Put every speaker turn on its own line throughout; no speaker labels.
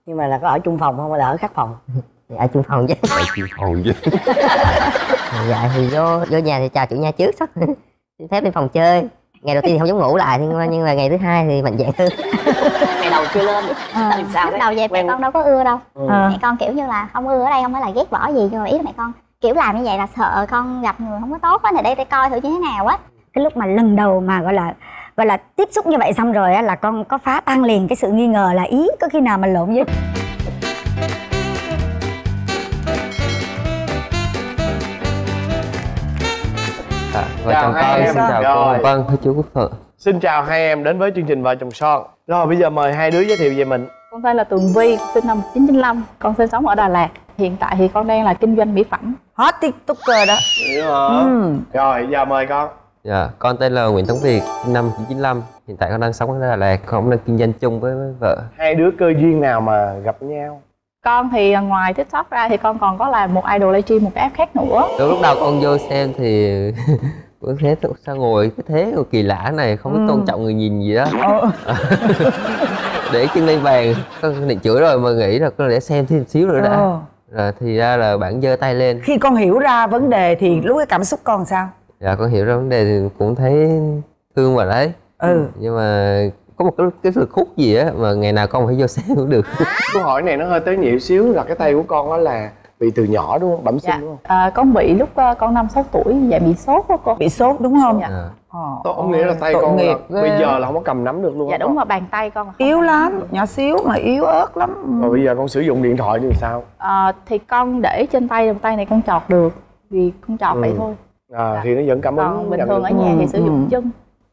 Nhưng mà là có ở chung phòng không hay là ở khác phòng?
Dạ chung phòng chứ.
Ở chung phòng chứ.
Dạ thì vô nhà thì chào chủ nhà trước xong xin phép lên phòng chơi. Ngày đầu tiên thì không dám ngủ lại nhưng mà ngày thứ hai thì mạnh dạn hơn.
Ngày đầu chưa lên sao
lúc đầu về mẹ con đâu có ưa đâu. Mẹ con kiểu như là không ưa ở đây không phải là ghét bỏ gì, nhưng mà ý là mẹ con kiểu làm như vậy là sợ con gặp người không có tốt á, này để coi thử như thế nào á.
Cái lúc mà lần đầu mà gọi là tiếp xúc như vậy xong rồi á là con có phá tan liền cái sự nghi ngờ là ý có khi nào mà lộn với.
Vợ chồng con xin chào cô. Vâng, thưa chú Quốc Thuận.
Xin chào hai em đến với chương trình Vợ Chồng Son. Rồi bây giờ mời hai đứa giới thiệu về mình.
Con tên là Tường Vi, sinh năm 1995. Con sinh sống ở Đà Lạt. Hiện tại thì con đang là kinh doanh mỹ phẩm.
Hot tiktoker đó.
Rồi giờ mời con.
Dạ, con tên là Nguyễn Tấn Việt, sinh năm 1995. Hiện tại con đang sống ở Đà Lạt, con cũng đang kinh doanh chung với vợ.
Hai đứa cơ duyên nào mà gặp nhau?
Con thì ngoài TikTok ra thì con còn có làm một idol livestream, một cái app khác nữa.
Lúc đầu con vô xem thì con thấy sao ngồi cái thế kỳ lạ này, không biết tôn trọng người nhìn gì đó. Để chân lên bàn, con định chửi rồi mà nghĩ là con để xem thêm xíu nữa đã. Rồi thì ra là bạn giơ tay lên.
Khi con hiểu ra vấn đề thì lúc cái cảm xúc con sao?
Dạ con hiểu ra vấn đề thì cũng thấy thương vào đấy. Nhưng mà có một cái lực hút gì á mà ngày nào con phải vô xem cũng được.
Câu hỏi này nó hơi tế nhị xíu, là cái tay của con đó là bị từ nhỏ đúng không? Bẩm sinh đúng không?
Con bị lúc con 5-6 tuổi, dạ bị sốt đó cô.
Bị sốt đúng không?
Dạ.
Có nghĩa là tay con là bây giờ là không có cầm nắm được luôn.
Dạ đúng rồi, bàn tay con
yếu lắm, nhỏ xíu mà yếu ớt lắm.
Rồi bây giờ con sử dụng điện thoại thì sao?
Thì con để trên tay, tay này con chọt được, vì con chọt vậy thôi.
Thì nó vẫn cảm ứng.
Còn bình thường ở nhà thì sử dụng chân.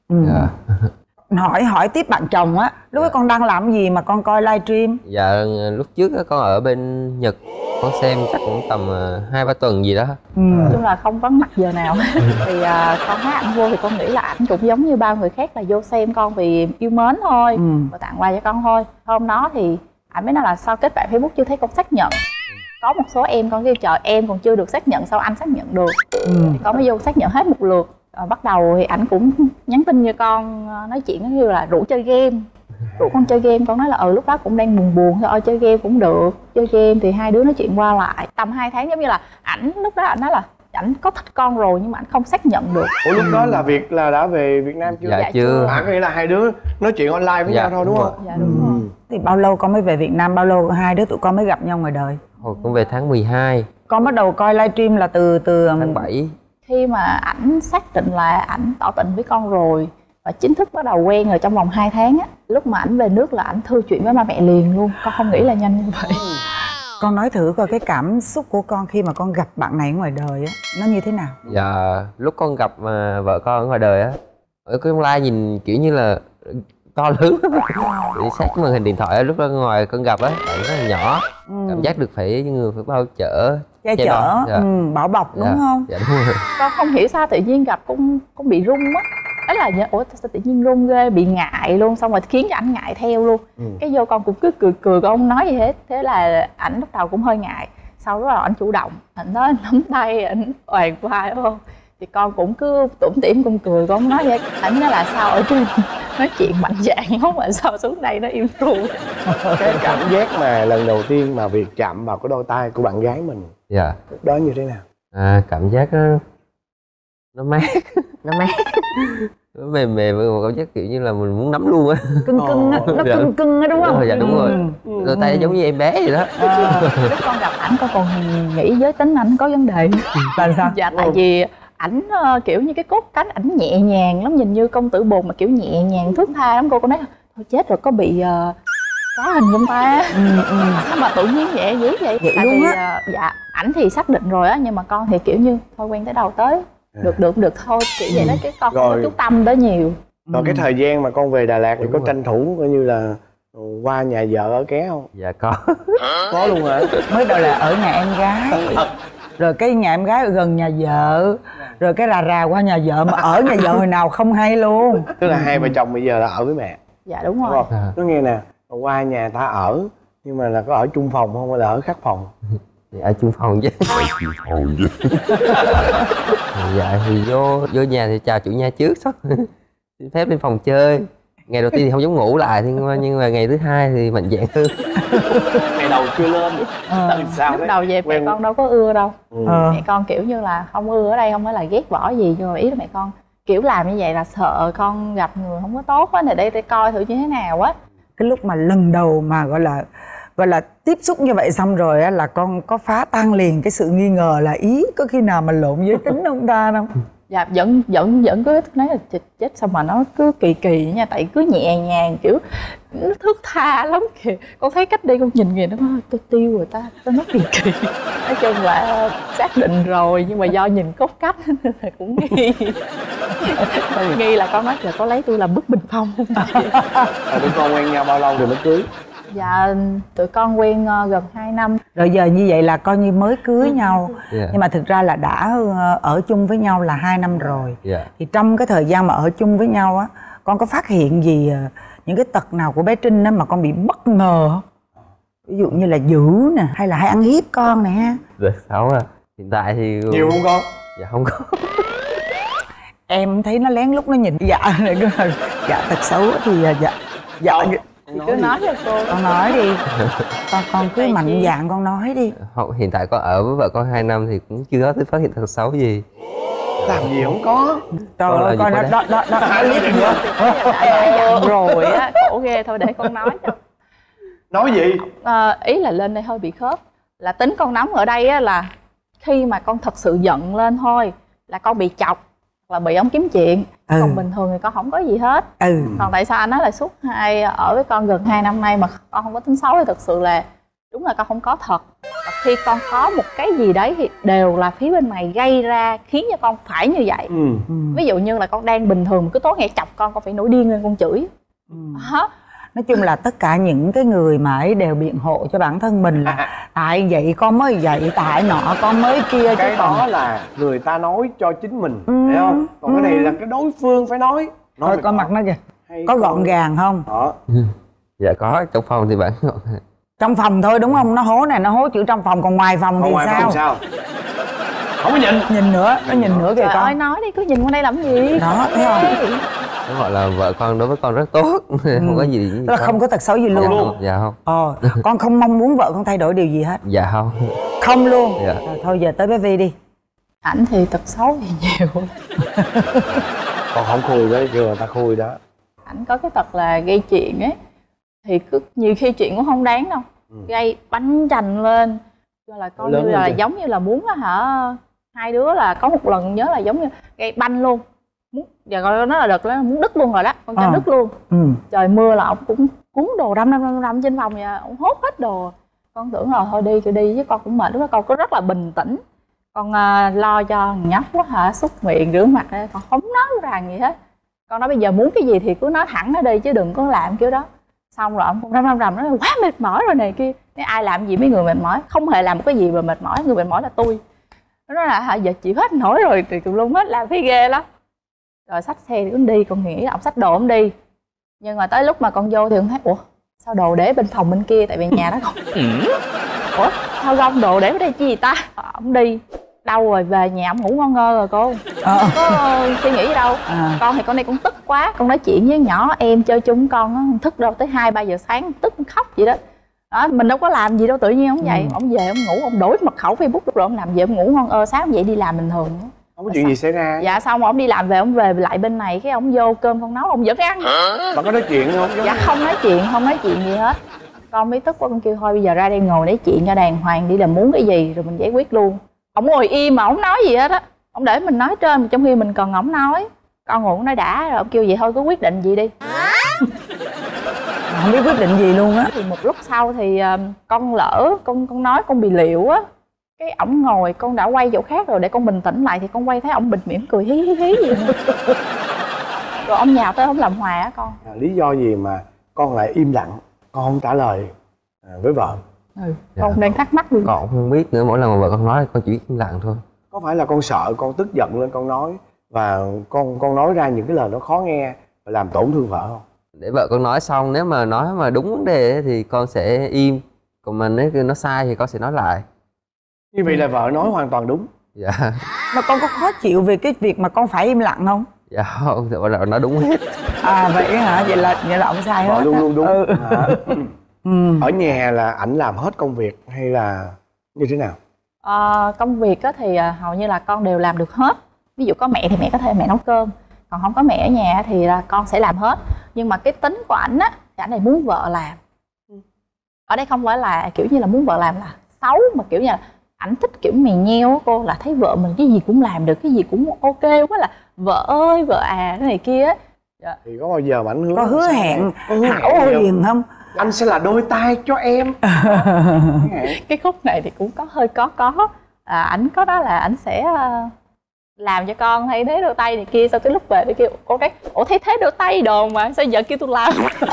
Hỏi tiếp bạn chồng á, lúc ấy con đang làm gì mà con coi livestream?
Dạ lúc trước con ở bên Nhật, con xem chắc cũng tầm 2-3 tuần gì đó.
Nói chung là không vắng mặt giờ nào. Thì con thấy ảnh vô thì con nghĩ là ảnh cũng giống như bao người khác là vô xem con vì yêu mến thôi, và tặng quà cho con thôi. Hôm đó thì ảnh mới nói là sao kết bạn Facebook chưa thấy con xác nhận. Có một số em con kêu trời em còn chưa được xác nhận, sao anh xác nhận được. Thì con mới vô xác nhận hết một lượt. Bắt đầu thì ảnh cũng nhắn tin cho con, nói chuyện giống như là rủ chơi game, rủ con chơi game. Con nói là lúc đó cũng đang buồn buồn thôi, chơi game cũng được. Chơi game thì hai đứa nói chuyện qua lại tầm 2 tháng, giống như là ảnh lúc đó ảnh nói là ảnh có thích con rồi nhưng mà ảnh không xác nhận được.
Ủa lúc đó là Việt là đã về Việt Nam chưa?
Dạ chưa.
Có nghĩa là hai đứa nói chuyện online với nhau thôi đúng không?
Dạ đúng rồi.
Thì bao lâu con mới về Việt Nam, bao lâu hai đứa tụi con mới gặp nhau ngoài đời?
Hồi con về tháng 12.
Con bắt đầu coi livestream là từ
tháng 7.
Khi mà ảnh xác định là ảnh tỏ tình với con rồi và chính thức bắt đầu quen rồi trong vòng 2 tháng á, lúc mà ảnh về nước là ảnh thư chuyện với ba mẹ liền luôn. Con không nghĩ là nhanh như vậy.
Con nói thử coi cái cảm xúc của con khi mà con gặp bạn này ở ngoài đời á, nó như thế nào?
Dạ lúc con gặp vợ con ở ngoài đời á, ở cái live nhìn kiểu như là to lớn. Để sát màn hình điện thoại á, lúc đó ngoài con gặp á, bạn rất là nhỏ. Cảm giác được phải người phải bao chở,
che chở, bảo bọc đúng không?
Dạ đúng rồi.
Con không hiểu sao tự nhiên gặp cũng bị run á. Ấy là ủa sao tự nhiên run ghê, bị ngại luôn, xong rồi khiến cho ảnh ngại theo luôn. Cái vô con cũng cứ cười con không nói gì hết. Thế là ảnh lúc đầu cũng hơi ngại. Sau đó là ảnh chủ động, ảnh nói nắm tay, ảnh oàn vai đúng không? Thì con cũng cứ tủm tỉm con cười, con không nói vậy. Ảnh nói là sao ở trên nói chuyện mạnh dạn không mà sao xuống đây nó im ru.
Cái cảm giác mà lần đầu tiên mà Việt chạm vào cái đôi tay của bạn gái mình,
dạ
lúc đó như thế nào?
Cảm giác nó mát.
Nó mát.
Nó mềm mềm, cảm giác kiểu như là mình muốn nắm luôn á.
Cưng cưng á, nó cưng á đúng không?
Dạ đúng rồi. Đôi tay giống như em bé vậy đó.
Lúc con gặp ảnh con còn nghĩ giới tính ảnh có vấn đề.
Là sao?
Dạ tại vì ảnh kiểu như cái cốt cánh ảnh nhẹ nhàng lắm, nhìn như công tử bột mà kiểu nhẹ nhàng thướt tha lắm. Cô nói thôi chết rồi, có bị có hình không ta? Sao mà tự nhiên nhẹ dữ vậy? Tại vì dạ ảnh thì xác định rồi á, nhưng mà con thì kiểu như thôi quen tới đâu tới, được thôi kiểu vậy đó, cái con không có chú tâm tới nhiều.
Rồi cái thời gian mà con về Đà Lạt thì có tranh thủ coi như là qua nhà vợ ở ké không?
Dạ có.
Có luôn hả?
Mới đầu là ở nhà em gái, rồi cái nhà em gái ở gần nhà vợ, rồi cái rà qua nhà vợ, mà ở nhà vợ hồi nào không hay luôn.
Tức là hai vợ chồng bây giờ là ở với mẹ.
Dạ đúng rồi.
Nó nghe nè, qua nhà ta ở nhưng mà là có ở chung phòng không hay là ở khác phòng?
Dạ ở chung phòng chứ. Dạ thì vô nhà thì chào chủ nhà trước, xong xin phép lên phòng chơi. ngày đầu tiên thì không dám ngủ lại nhưng mà ngày thứ hai thì mạnh dạn hơn.
Ngày đầu chưa lên tại sao
Lúc
đấy?
đầu về mẹ con đâu có ưa đâu. Mẹ con kiểu như là không ưa ở đây không phải là ghét bỏ gì, nhưng mà ý là mẹ con kiểu làm như vậy là sợ con gặp người không có tốt á, này đây để coi thử như thế nào á.
Cái lúc mà lần đầu mà gọi là tiếp xúc như vậy xong rồi á, là con có phá tan liền cái sự nghi ngờ là ý có khi nào mà lộn giới tính không ta không?
Dạ vẫn cứ nói là chết sao mà nó cứ kỳ nha, tại cứ nhẹ nhàng kiểu nó thước tha lắm kìa. Con thấy cách đi con nhìn kìa nó tôi tiêu rồi ta nó kỳ. Nói chung là xác định rồi nhưng mà do nhìn cốt cách nên là cũng nghi là con nói là có lấy tôi làm bức bình phong không?
Tụi con quen nhau bao lâu rồi mới cưới?
Dạ tụi con quen gần 2 năm.
Rồi giờ như vậy là coi như mới cưới nhau. Nhưng mà thực ra là đã ở chung với nhau là 2 năm rồi. Thì trong cái thời gian mà ở chung với nhau á, con có phát hiện gì những cái tật nào của bé Trinh á mà con bị bất ngờ không? Ví dụ như là dữ nè, hay là hay ăn hiếp con nè.
Rồi xấu à. Hiện tại thì
nhiều không con?
Dạ không có.
Em thấy nó lén lút nó nhìn dạ này cứ dạ tật xấu thì dạ
Thì cứ nói cho cô.
Con nói đi. Con cứ mạnh dạn con nói đi.
Không, hiện tại con ở với vợ con 2 năm thì cũng chưa có phát hiện tật xấu gì.
Làm gì không có.
Trời ơi con đó
clip gì đó.
Đã dặn rồi á, khổ ghê, thôi để con nói cho.
Nói gì?
Ý là lên đây hơi bị khớp. Là tính con nóng ở đây á là khi mà con thật sự giận lên thôi là con bị chọc, là bị ông kiếm chuyện. Còn bình thường thì con không có gì hết. Còn tại sao anh nói là suốt ở với con gần 2 năm nay mà con không có tính xấu thì thực sự là đúng là con không có thật. Và khi con có một cái gì đấy thì đều là phía bên này gây ra khiến cho con phải như vậy. Ví dụ như là con đang bình thường cứ tối ngày chọc con phải nổi điên lên con chửi.
Nói chung là tất cả những cái người mà ấy đều biện hộ cho bản thân mình là tại vậy con mới vậy, tại nọ con mới kia.
Cái đó là người ta nói cho chính mình, thấy không? Còn cái này là cái đối phương phải nói.
Thôi coi mặt nó kìa, có gọn gàng không?
Dạ có, trong phòng thì bạn
trong phòng thôi đúng không? Nó hố này, nó hố chữ trong phòng, còn ngoài phòng thì sao?
Không có nhìn.
Nhìn nữa, nó nhìn nữa kìa con.
Trời ơi nói đi, cứ nhìn qua đây làm gì?
Đó, thấy không?
Nó gọi là vợ con đối với con rất tốt. Không có gì.
Tức là không có tật xấu gì luôn.
Dạ không.
Con không mong muốn vợ con thay đổi điều gì hết.
Dạ không.
Không luôn.
Dạ.
Rồi, thôi giờ tới bé Vi đi.
Ảnh thì tật xấu thì nhiều.
Con không khui đấy, kêu người ta khui đó.
Ảnh có cái tật là gây chuyện ấy. Thì cứ nhiều khi chuyện cũng không đáng đâu. Gây bánh chành lên. Cho là con như là giống như là muốn á hả, hai đứa là có một lần nhớ là giống như gây banh luôn. Giờ coi nó là đợt nó muốn đứt luôn rồi đó, con cho đứt luôn. Trời mưa là ông cũng cuốn đồ đâm trên phòng vậy, ông hốt hết đồ. Con tưởng là thôi đi chứ con cũng mệt, lúc đó con có rất là bình tĩnh. Con lo cho nhóc quá hả, súc miệng rửa mặt đây, con không nói rằng gì hết. Con nói bây giờ muốn cái gì thì cứ nói thẳng nó đi chứ đừng có làm kiểu đó. Xong rồi ông cũng rầm nói quá mệt mỏi rồi này kia. Nếu ai làm gì mấy người mệt mỏi, không hề làm một cái gì mà mệt mỏi, người mệt mỏi là tôi. Nó nói là hả giờ chịu hết nổi rồi thì tùm lum hết, làm thấy ghê lắm. Rồi xách xe thì cũng đi, con nghĩ là ông xách đồ ông đi. Nhưng mà tới lúc mà con vô thì con thấy ủa sao đồ để bên phòng bên kia, tại vì nhà đó không. Ủa sao gom đồ để ở đây chi gì ta? Ông đi đâu rồi về nhà ông ngủ ngon ngơ rồi cô. Không có suy nghĩ gì đâu. Con thì con đây cũng tức quá, con nói chuyện với nhỏ em chơi chung con á, thức đâu tới 2-3 giờ sáng tức khóc vậy đó. Đó, mình đâu có làm gì đâu, tự nhiên ông vậy, ông về ông ngủ, ông đổi mật khẩu Facebook lúc rồi ông làm về ông ngủ ngon sáng ông dậy đi làm bình thường.
Không có chuyện gì xảy ra.
Dạ xong rồi ông đi làm về ông về lại bên này cái ông vô cơm con nấu ông vẫn ăn.
Mà có nói chuyện không?
Dạ không nói chuyện gì hết. Con mới tức quá con kêu thôi bây giờ ra đây ngồi nói chuyện cho đàng hoàng đi, là muốn cái gì rồi mình giải quyết luôn. Ông ngồi im mà ông nói gì hết á, ông để mình nói trên trong khi mình cần ổng nói. Con ngồi nói đã rồi ông kêu vậy thôi cứ quyết định gì đi.
Không biết quyết định gì luôn á.
Thì một lúc sau thì con lỡ con nói con bị liệu á, cái ổng ngồi con đã quay chỗ khác rồi để con bình tĩnh lại thì con quay thấy ổng bịt miệng cười hí hí hí gì rồi ông nhào tới ông làm hòa á con.
Lý do gì mà con lại im lặng, con không trả lời với vợ?
Con đang thắc mắc luôn.
Con không biết nữa, mỗi lần mà vợ con nói con chỉ biết im lặng thôi.
Có phải là con sợ con tức giận lên con nói và con nói ra những cái lời nó khó nghe và làm tổn thương vợ không?
Để vợ con nói xong, nếu mà nói mà đúng vấn đề thì con sẽ im, còn mà nếu nó sai thì con sẽ nói lại.
Như vậy là vợ nói hoàn toàn đúng.
Dạ.
Mà con có khó chịu về cái việc mà con phải im lặng không?
Dạ không, thì vợ nói đúng hết.
Vậy hả? Vậy là ông sai hết.
Luôn luôn đúng.
Ừ.
Ở nhà là ảnh làm hết công việc hay là như thế nào?
Công việc thì hầu như là con đều làm được hết. Ví dụ có mẹ thì mẹ có thể mẹ nấu cơm, còn không có mẹ ở nhà thì là con sẽ làm hết. Nhưng mà cái tính của ảnh á thì ảnh này muốn vợ làm. Ở đây không phải là kiểu như là muốn vợ làm là xấu, mà kiểu như là ảnh thích kiểu mè nheo cô, là thấy vợ mình cái gì cũng làm được, cái gì cũng ok quá, là vợ ơi vợ cái này kia á.
Thì có bao giờ mà ảnh hứa,
có hứa hẹn hảo huyền không?
Anh sẽ là đôi tay cho em.
Cái khúc này thì cũng có hơi có ảnh có đó là ảnh sẽ làm cho con thấy thế đôi tay này kia, sau cái lúc về thì kêu cô cái ủa thấy thế đôi tay đồ mà sao giờ kêu tôi làm.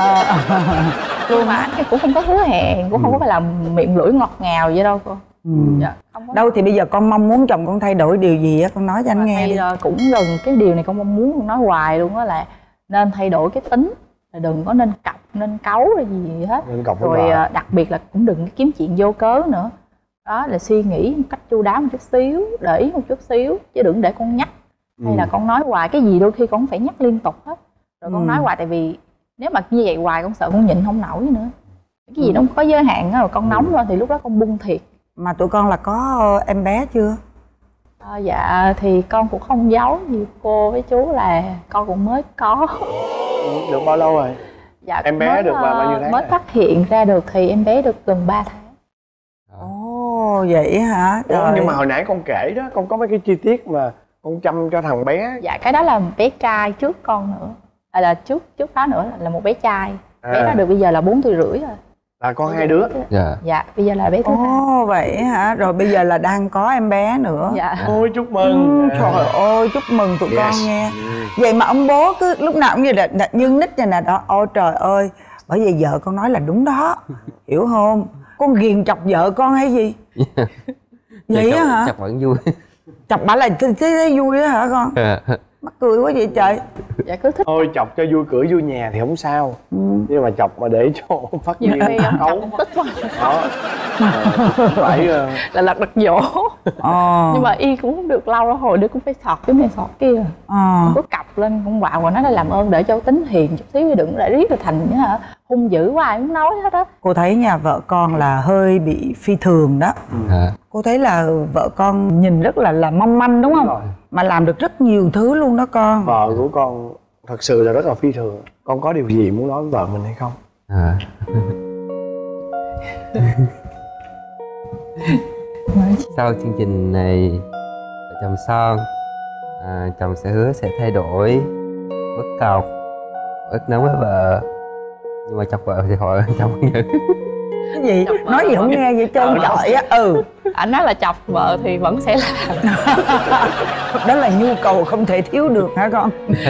Nhưng mà ảnh cũng không có hứa hẹn, cũng không có phải là miệng lưỡi ngọt ngào vậy đâu cô. Dạ,
Đâu thì bây giờ con mong muốn chồng con thay đổi điều gì á, con nói cho anh nghe đi.
Cũng gần cái điều này con mong muốn, con nói hoài luôn á, là nên thay đổi cái tính, là đừng có nên cọc nên cáu hay gì hết. Rồi đặc biệt là cũng đừng kiếm chuyện vô cớ nữa. Đó là suy nghĩ một cách chu đáo một chút xíu, để ý một chút xíu, chứ đừng để con nhắc hay là con nói hoài. Cái gì đôi khi con phải nhắc liên tục hết, rồi con nói hoài, tại vì nếu mà như vậy hoài con sợ con nhịn không nổi nữa. Cái gì nó có giới hạn rồi con nóng rồi thì lúc đó con bung thiệt.
Mà tụi con là có em bé chưa?
Dạ thì con cũng không giấu gì cô với chú là con cũng mới có.
Được bao lâu rồi?
Dạ
em bé
mới,
được bao nhiêu tháng?
Mới phát hiện ra được thì em bé được gần 3 tháng.
Ồ vậy hả?
Nhưng mà hồi nãy con kể đó, con có mấy cái chi tiết mà con chăm cho thằng bé.
Dạ cái đó là bé trai trước con nữa, là trước đó nữa là một bé trai. Bé đó được bây giờ là 4 tuổi rưỡi rồi.
Là con hai đứa.
Dạ bây giờ là bé thứ hai.
Ồ vậy hả? Rồi bây giờ là đang có em bé nữa.
Dạ.
Ôi chúc mừng.
Trời ơi chúc mừng tụi con nghe. Vậy mà ông bố cứ lúc nào cũng như là nhưng nít như nè đó. Ôi trời ơi. Bởi vì vợ con nói là đúng đó. Hiểu không? Con ghiền chọc vợ con hay gì? Vậy á hả?
Chọc vẫn vui.
Chọc bà là thấy vui á hả con? Mắc cười quá vậy trời.
Dạ cứ thích.
Thôi chọc cho vui cửa vui nhà thì không sao. Nhưng mà chọc mà để cho phát
Nhiều
nhiên
khi
cấu
tức quá.
đó. Phải
là lật dỗ. Nhưng mà y cũng không được lâu đâu, hồi đứa cũng phải sọt cái này sọt kia. Cứ cặp lên cũng quạo, rồi nói là làm ơn để cho tính hiền chút xíu, đừng để riết rồi thành nữa hả hung dữ quá ai cũng nói hết á.
Cô thấy nhà vợ con là hơi bị phi thường đó. Cô thấy là vợ con nhìn rất là mong manh đúng không? Rồi. Mà làm được rất nhiều thứ luôn đó con.
Vợ của con thật sự là rất là phi thường. Con có điều gì muốn nói với vợ mình hay không?
Sau chương trình này vợ chồng son chồng sẽ hứa sẽ thay đổi, bớt cọc, bớt nóng với vợ, nhưng mà chọc vợ thì hỏi chồng không nhận.
Cái gì? Nói gì không nghe vậy trơn trọi á.
Anh nói là chọc vợ thì vẫn sẽ làm.
Đó là nhu cầu không thể thiếu được hả con?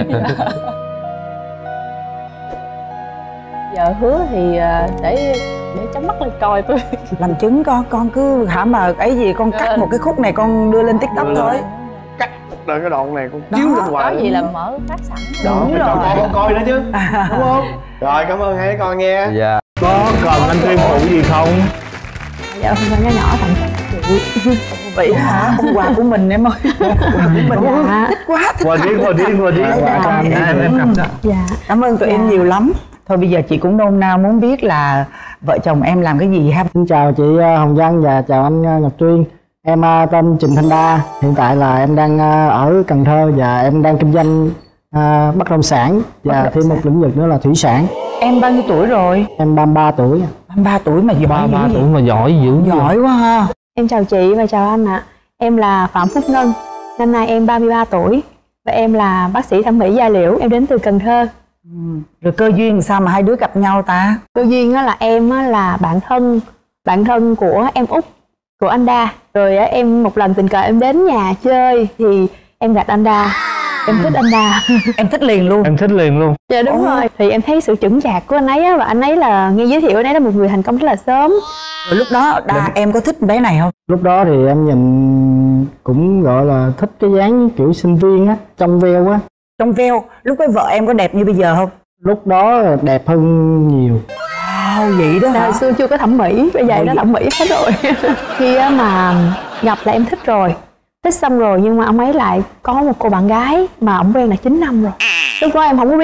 Giờ hứa thì để chấm mắt lên coi tôi.
Làm chứng con cứ hả mà ấy gì con cắt một cái khúc này con đưa lên TikTok thôi.
Cắt rồi cái đoạn này con chiếu ra ngoài.
Có gì là mở phát sẵn.
Đúng rồi. Con coi nữa chứ. Đúng không? Rồi cảm ơn hai con nha.
Dạ.
Có cần anh thêm phụ gì không?
Dạ không, nhỏ nhỏ tặng cho chị.
Vậy hả? Con quà của mình em ơi. Mình thích quá.
Quà riêng. Em cầm đó.
Dạ.
Cảm ơn tụi em nhiều lắm. Thôi bây giờ chị cũng nôn nao muốn biết là vợ chồng em làm cái gì ha.
Xin chào chị Hồng Vân và chào anh Ngọc Tuyên. Em tên Trịnh Thanh Đa. Hiện tại là em đang ở Cần Thơ và em đang kinh doanh bất động sản và thêm một lĩnh vực nữa là thủy sản.
Em bao nhiêu tuổi rồi?
Em 33 tuổi.
33 tuổi mà giỏi.
33 tuổi mà giỏi dữ.
Giỏi quá ha.
Em chào chị và chào anh ạ. Em là Phạm Phúc Ngân. Năm nay em 33 tuổi và em là bác sĩ thẩm mỹ da liễu. Em đến từ Cần Thơ.
Rồi cơ duyên sao mà hai đứa gặp nhau ta?
Cơ duyên là em là bạn thân của em út của anh Đa. Rồi em một lần tình cờ em đến nhà chơi thì em gặp anh Đa. Em thích anh Đa.
Em thích liền luôn.
Em thích liền luôn.
Dạ đúng rồi. Thì em thấy sự chững chạc của anh ấy và anh ấy là nghe giới thiệu anh ấy là một người thành công rất là sớm.
Rồi lúc đó Đa em có thích bé này không?
Lúc đó thì em nhìn cũng gọi là thích cái dáng kiểu sinh viên á, trong veo á.
Trong veo. Lúc cái vợ em có đẹp như bây giờ không?
Lúc đó đẹp hơn nhiều.
Wow, vậy đó hả?
Hồi xưa chưa có thẩm mỹ, bây giờ nó thẩm mỹ hết rồi. Khi mà gặp là em thích rồi. Thích xong rồi nhưng mà ông ấy lại có một cô bạn gái mà ông quen là 9 năm rồi. Lúc đó em không có biết.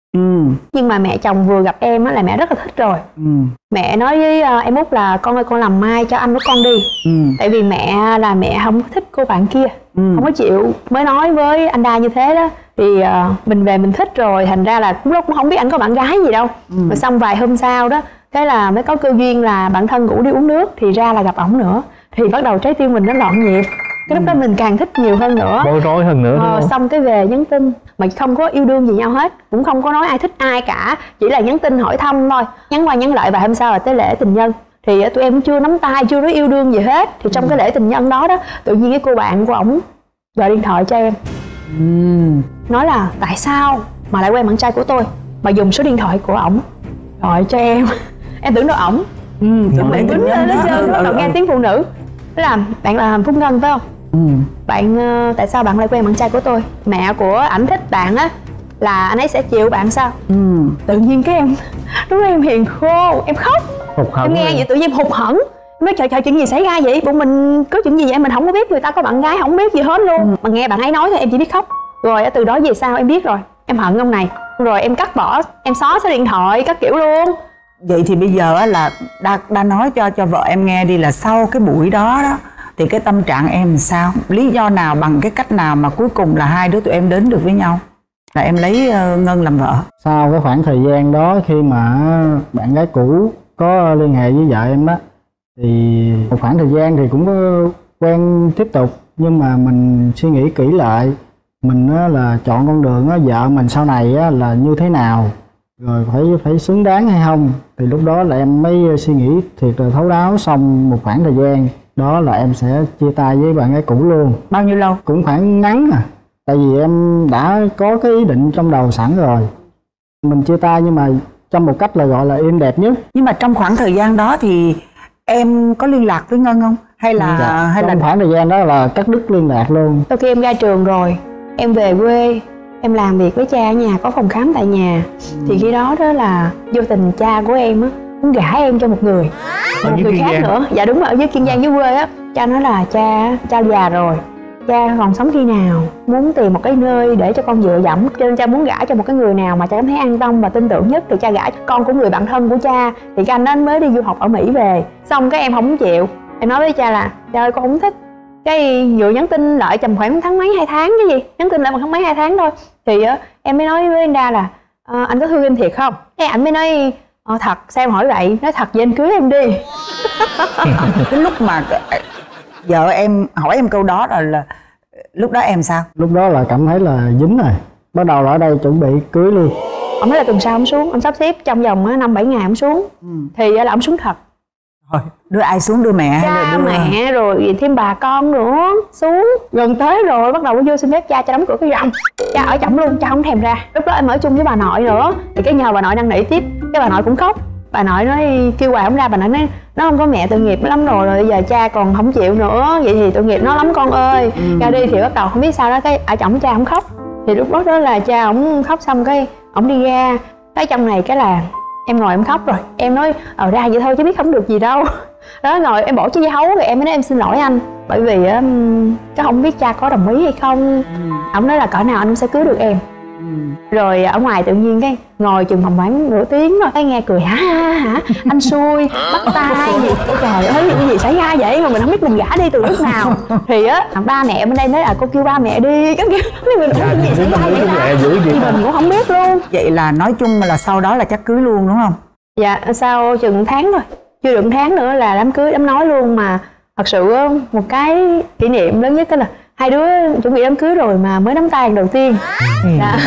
Nhưng mà mẹ chồng vừa gặp em á là mẹ rất là thích rồi. Mẹ nói với em Út là con ơi con làm mai cho anh với con đi. Tại vì mẹ không thích cô bạn kia, không có chịu, mới nói với anh Đa như thế đó. Thì mình về mình thích rồi, thành ra là lúc cũng không biết anh có bạn gái gì đâu. Rồi xong vài hôm sau đó, thế là mới có cơ duyên là bạn thân rủ đi uống nước, thì ra là gặp ổng nữa. Thì bắt đầu trái tim mình nó loạn nhịp. Cái lúc đó mình càng thích nhiều hơn nữa,
bối rối hơn nữa.
Xong cái về nhắn tin mà không có yêu đương gì nhau hết, cũng không có nói ai thích ai cả, chỉ là nhắn tin hỏi thăm thôi, nhắn qua nhắn lại. Và hôm sau là tới lễ tình nhân thì tụi em cũng chưa nắm tay, chưa nói yêu đương gì hết. Thì trong cái lễ tình nhân đó tự nhiên cái cô bạn của ổng gọi điện thoại cho em, nói là tại sao mà lại quen bạn trai của tôi, mà dùng số điện thoại của ổng gọi cho em. Em tưởng đâu ổng tưởng bạn quýnh lên hết trơn, bắt đầu nghe tiếng phụ nữ. Thế là bạn là Phúc Ngân phải không? Bạn tại sao bạn lại quen bạn trai của tôi? Mẹ của ảnh thích bạn á, là anh ấy sẽ chịu bạn sao? Tự nhiên cái em lúc đó em hiền khô, em khóc. Em nghe vậy tự nhiên hụt hẫng. Nói trời chuyện gì xảy ra vậy? Bọn mình có chuyện gì vậy? Mình không có biết người ta có bạn gái, không biết gì hết luôn. Mà nghe bạn ấy nói thôi em chỉ biết khóc. Rồi từ đó về sau em biết rồi, em hận ông này. Rồi em cắt bỏ, em xóa số điện thoại các kiểu luôn.
Vậy thì bây giờ là đã nói cho vợ em nghe đi, là sau cái buổi đó thì cái tâm trạng em sao? Lý do nào, bằng cái cách nào mà cuối cùng là hai đứa tụi em đến được với nhau, là em lấy Ngân làm vợ?
Sau cái khoảng thời gian đó, khi mà bạn gái cũ có liên hệ với vợ em đó, thì một khoảng thời gian thì cũng có quen tiếp tục. Nhưng mà mình suy nghĩ kỹ lại, mình là chọn con đường vợ mình sau này là như thế nào, rồi phải xứng đáng hay không. Thì lúc đó là em mới suy nghĩ thiệt là thấu đáo. Xong một khoảng thời gian đó là em sẽ chia tay với bạn gái cũ luôn.
Bao nhiêu lâu?
Cũng khoảng ngắn à, tại vì em đã có cái ý định trong đầu sẵn rồi. Mình chia tay nhưng mà trong một cách là gọi là êm đẹp nhất.
Nhưng mà trong khoảng thời gian đó thì em có liên lạc với Ngân không? Hay là
trong khoảng thời gian đó là cắt đứt liên lạc luôn.
Sau khi em ra trường rồi, em về quê, em làm việc với cha ở nhà, có phòng khám tại nhà. Thì khi đó là vô tình cha của em muốn gả em cho một người khác nữa. Dạ đúng rồi, ở dưới Kiên Giang dưới quê á. Cha nói là cha già rồi, cha còn sống khi nào, muốn tìm một cái nơi để cho con dựa dẫm, cho nên cha muốn gả cho một cái người nào mà cha cảm thấy an tâm và tin tưởng nhất. Thì cha gả cho con của người bạn thân của cha. Thì cái anh đó mới đi du học ở Mỹ về. Xong cái em không chịu, em nói với cha là cha ơi con không thích. Cái vừa nhắn tin lại tầm khoảng tháng mấy 2 tháng cái gì, nhắn tin lại mà không mấy 2 tháng thôi. Thì em mới nói với anh Đa là anh có thương em thiệt không? Cái anh mới nói thật. Sao em hỏi vậy? Nói thật vậy anh cưới em đi.
Cái lúc mà vợ em hỏi em câu đó rồi là lúc đó em sao?
Lúc đó là cảm thấy là dính rồi, bắt đầu là ở đây chuẩn bị cưới luôn.
Ông nói là tuần sau ông xuống, ông sắp xếp trong vòng 5-7 ngày ông xuống. Thì là ông xuống thật.
Rồi đưa ai xuống, đưa mẹ
cha
hay là đưa
mẹ rồi thêm bà con nữa xuống. Gần tới rồi bắt đầu vô xin phép cha đóng cửa cái rầm. Cha ở chổng luôn, cha không thèm ra. Lúc đó em ở chung với bà nội nữa, thì cái nhờ bà nội năn nỉ tiếp. Cái bà nội cũng khóc. Bà nội nói kêu hoài không ra. Bà nội nói nó không có mẹ tội nghiệp lắm rồi, bây giờ cha còn không chịu nữa, vậy thì tội nghiệp nó lắm con ơi. Ra đi. Thì bắt đầu không biết sao đó, cái ở chổng cha không khóc. Thì lúc đó là cha ổng khóc xong cái ổng đi ra. Cái trong này cái là em ngồi em khóc rồi. Em nói ra vậy thôi chứ biết không được gì đâu. Đó ngồi em bỏ chiếc dây hấu rồi em mới nói em xin lỗi anh, bởi vì cháu không biết cha có đồng ý hay không. Ổng nói là cỡ nào anh sẽ cưới được em. Rồi ở ngoài tự nhiên cái ngồi chừng khoảng nửa tiếng rồi cái nghe cười hả anh xui bắt tay gì. Trời ơi cái gì xảy ra vậy mà mình không biết mình gả đi từ lúc nào. Thì ba mẹ bên đây nói là cô kêu ba mẹ đi cái kiểu mình cái gì xảy ra vậy ta, thì mình cũng không biết luôn.
Vậy là nói chung là sau đó là chắc cưới luôn đúng không?
Dạ sau chừng tháng rồi, chưa được tháng nữa là đám cưới đám nói luôn. Mà thật sự một cái kỷ niệm lớn nhất đó là hai đứa chuẩn bị đám cưới rồi mà mới nắm tay lần đầu tiên. Dạ.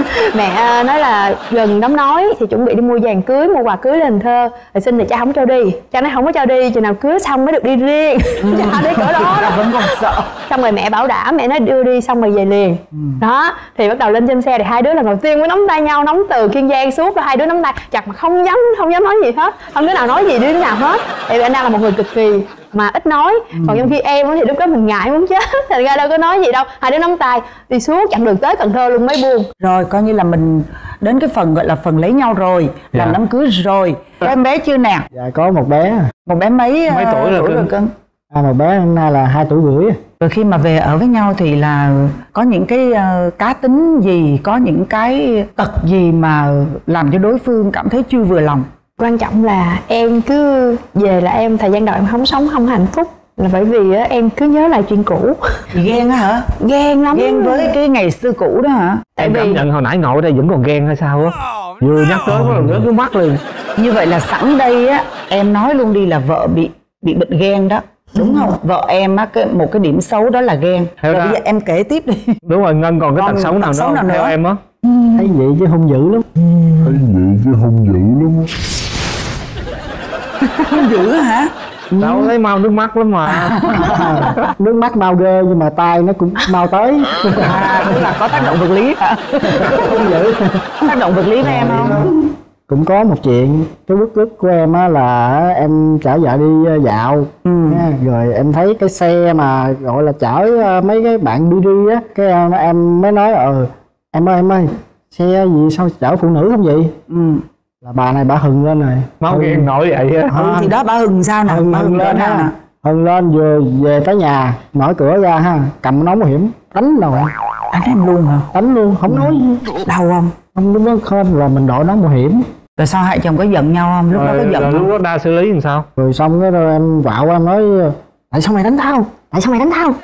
Mẹ nói là gần đám nói thì chuẩn bị đi mua vàng cưới, mua quà cưới lên Cần Thơ. Rồi xin thì cha không cho đi, cha nói không có cho đi, chừng nào cưới xong mới được đi riêng. Cha đến cỡ đó
vẫn còn sợ.
Xong rồi mẹ bảo đảm, mẹ nói đưa đi xong rồi về liền. Đó thì bắt đầu lên trên xe thì hai đứa lần đầu tiên mới nắm tay nhau, nắm từ Kiên Giang suốt, rồi hai đứa nắm tay chặt mà không dám nói gì hết, không đứa nào nói gì đứa nào hết. Tại vì anh đang là một người cực kỳ mà ít nói, còn trong khi em thì lúc đó mình ngại muốn chết, thành ra đâu có nói gì đâu. Hai đứa nắm tay đi suốt chặng đường tới Cần Thơ luôn mới buông.
Rồi coi như là mình đến cái phần gọi là phần lấy nhau rồi, làm đám cưới rồi. Có em bé chưa nè?
Dạ có một bé.
Một bé mấy
tuổi rồi
Cưng?
Mà bé hôm nay là 2 tuổi rưỡi.
Rồi khi mà về ở với nhau thì là có những cái cá tính gì, có những cái tật gì mà làm cho đối phương cảm thấy chưa vừa lòng?
Quan trọng là em cứ về là em thời gian đầu em không sống không hạnh phúc, là bởi vì em cứ nhớ lại chuyện cũ.
Ghen á hả?
Ghen lắm.
Ghen với cái ngày xưa cũ đó hả?
Tại vì cảm nhận hồi nãy nội đây vẫn còn ghen hay sao á? Vừa nhắc tới là rớt nước mắt liền.
Như vậy là sẵn đây á, em nói luôn đi là vợ bị bệnh ghen đó, đúng không? Vợ em á, một cái điểm xấu đó là ghen. Rồi bây giờ em kể tiếp đi.
Đúng rồi, Ngân còn cái tật xấu nào nữa theo em á?
Thấy vậy chứ hung dữ lắm.
Hung dữ hả?
Đâu thấy mau nước mắt lắm mà.
Nước mắt mau ghê nhưng mà tay nó cũng mau tới.
Tức là có tác động vật lý hả?
Hung dữ.
Tác động vật lý với em không?
Cũng có một chuyện, cái bức ức của em á là em chở vợ đi dạo nha, rồi em thấy cái xe mà gọi là chở mấy cái bạn đi á, cái em mới nói em ơi xe gì sao chở phụ nữ không vậy? Là bà này bà hừng lên rồi.
Máu ghen nổi vậy á.
Thì đó bà hừng sao nè? Bà hừng lên ha nè.
Hừng lên vừa về tới nhà mở cửa ra ha, cầm nón bảo hiểm đánh đầu.
Đánh em luôn hả?
Đánh luôn, không nói gì.
Đau không?
Không, lúc đó khên rồi mình đội nón bảo hiểm.
Rồi sao hai chồng có giận nhau không? Lúc đó có giận không?
Lúc đó đa xử lý làm sao?
Rồi xong cái rồi em quạo em nói tại sao mày đánh tao? Tại sao mày đánh tao?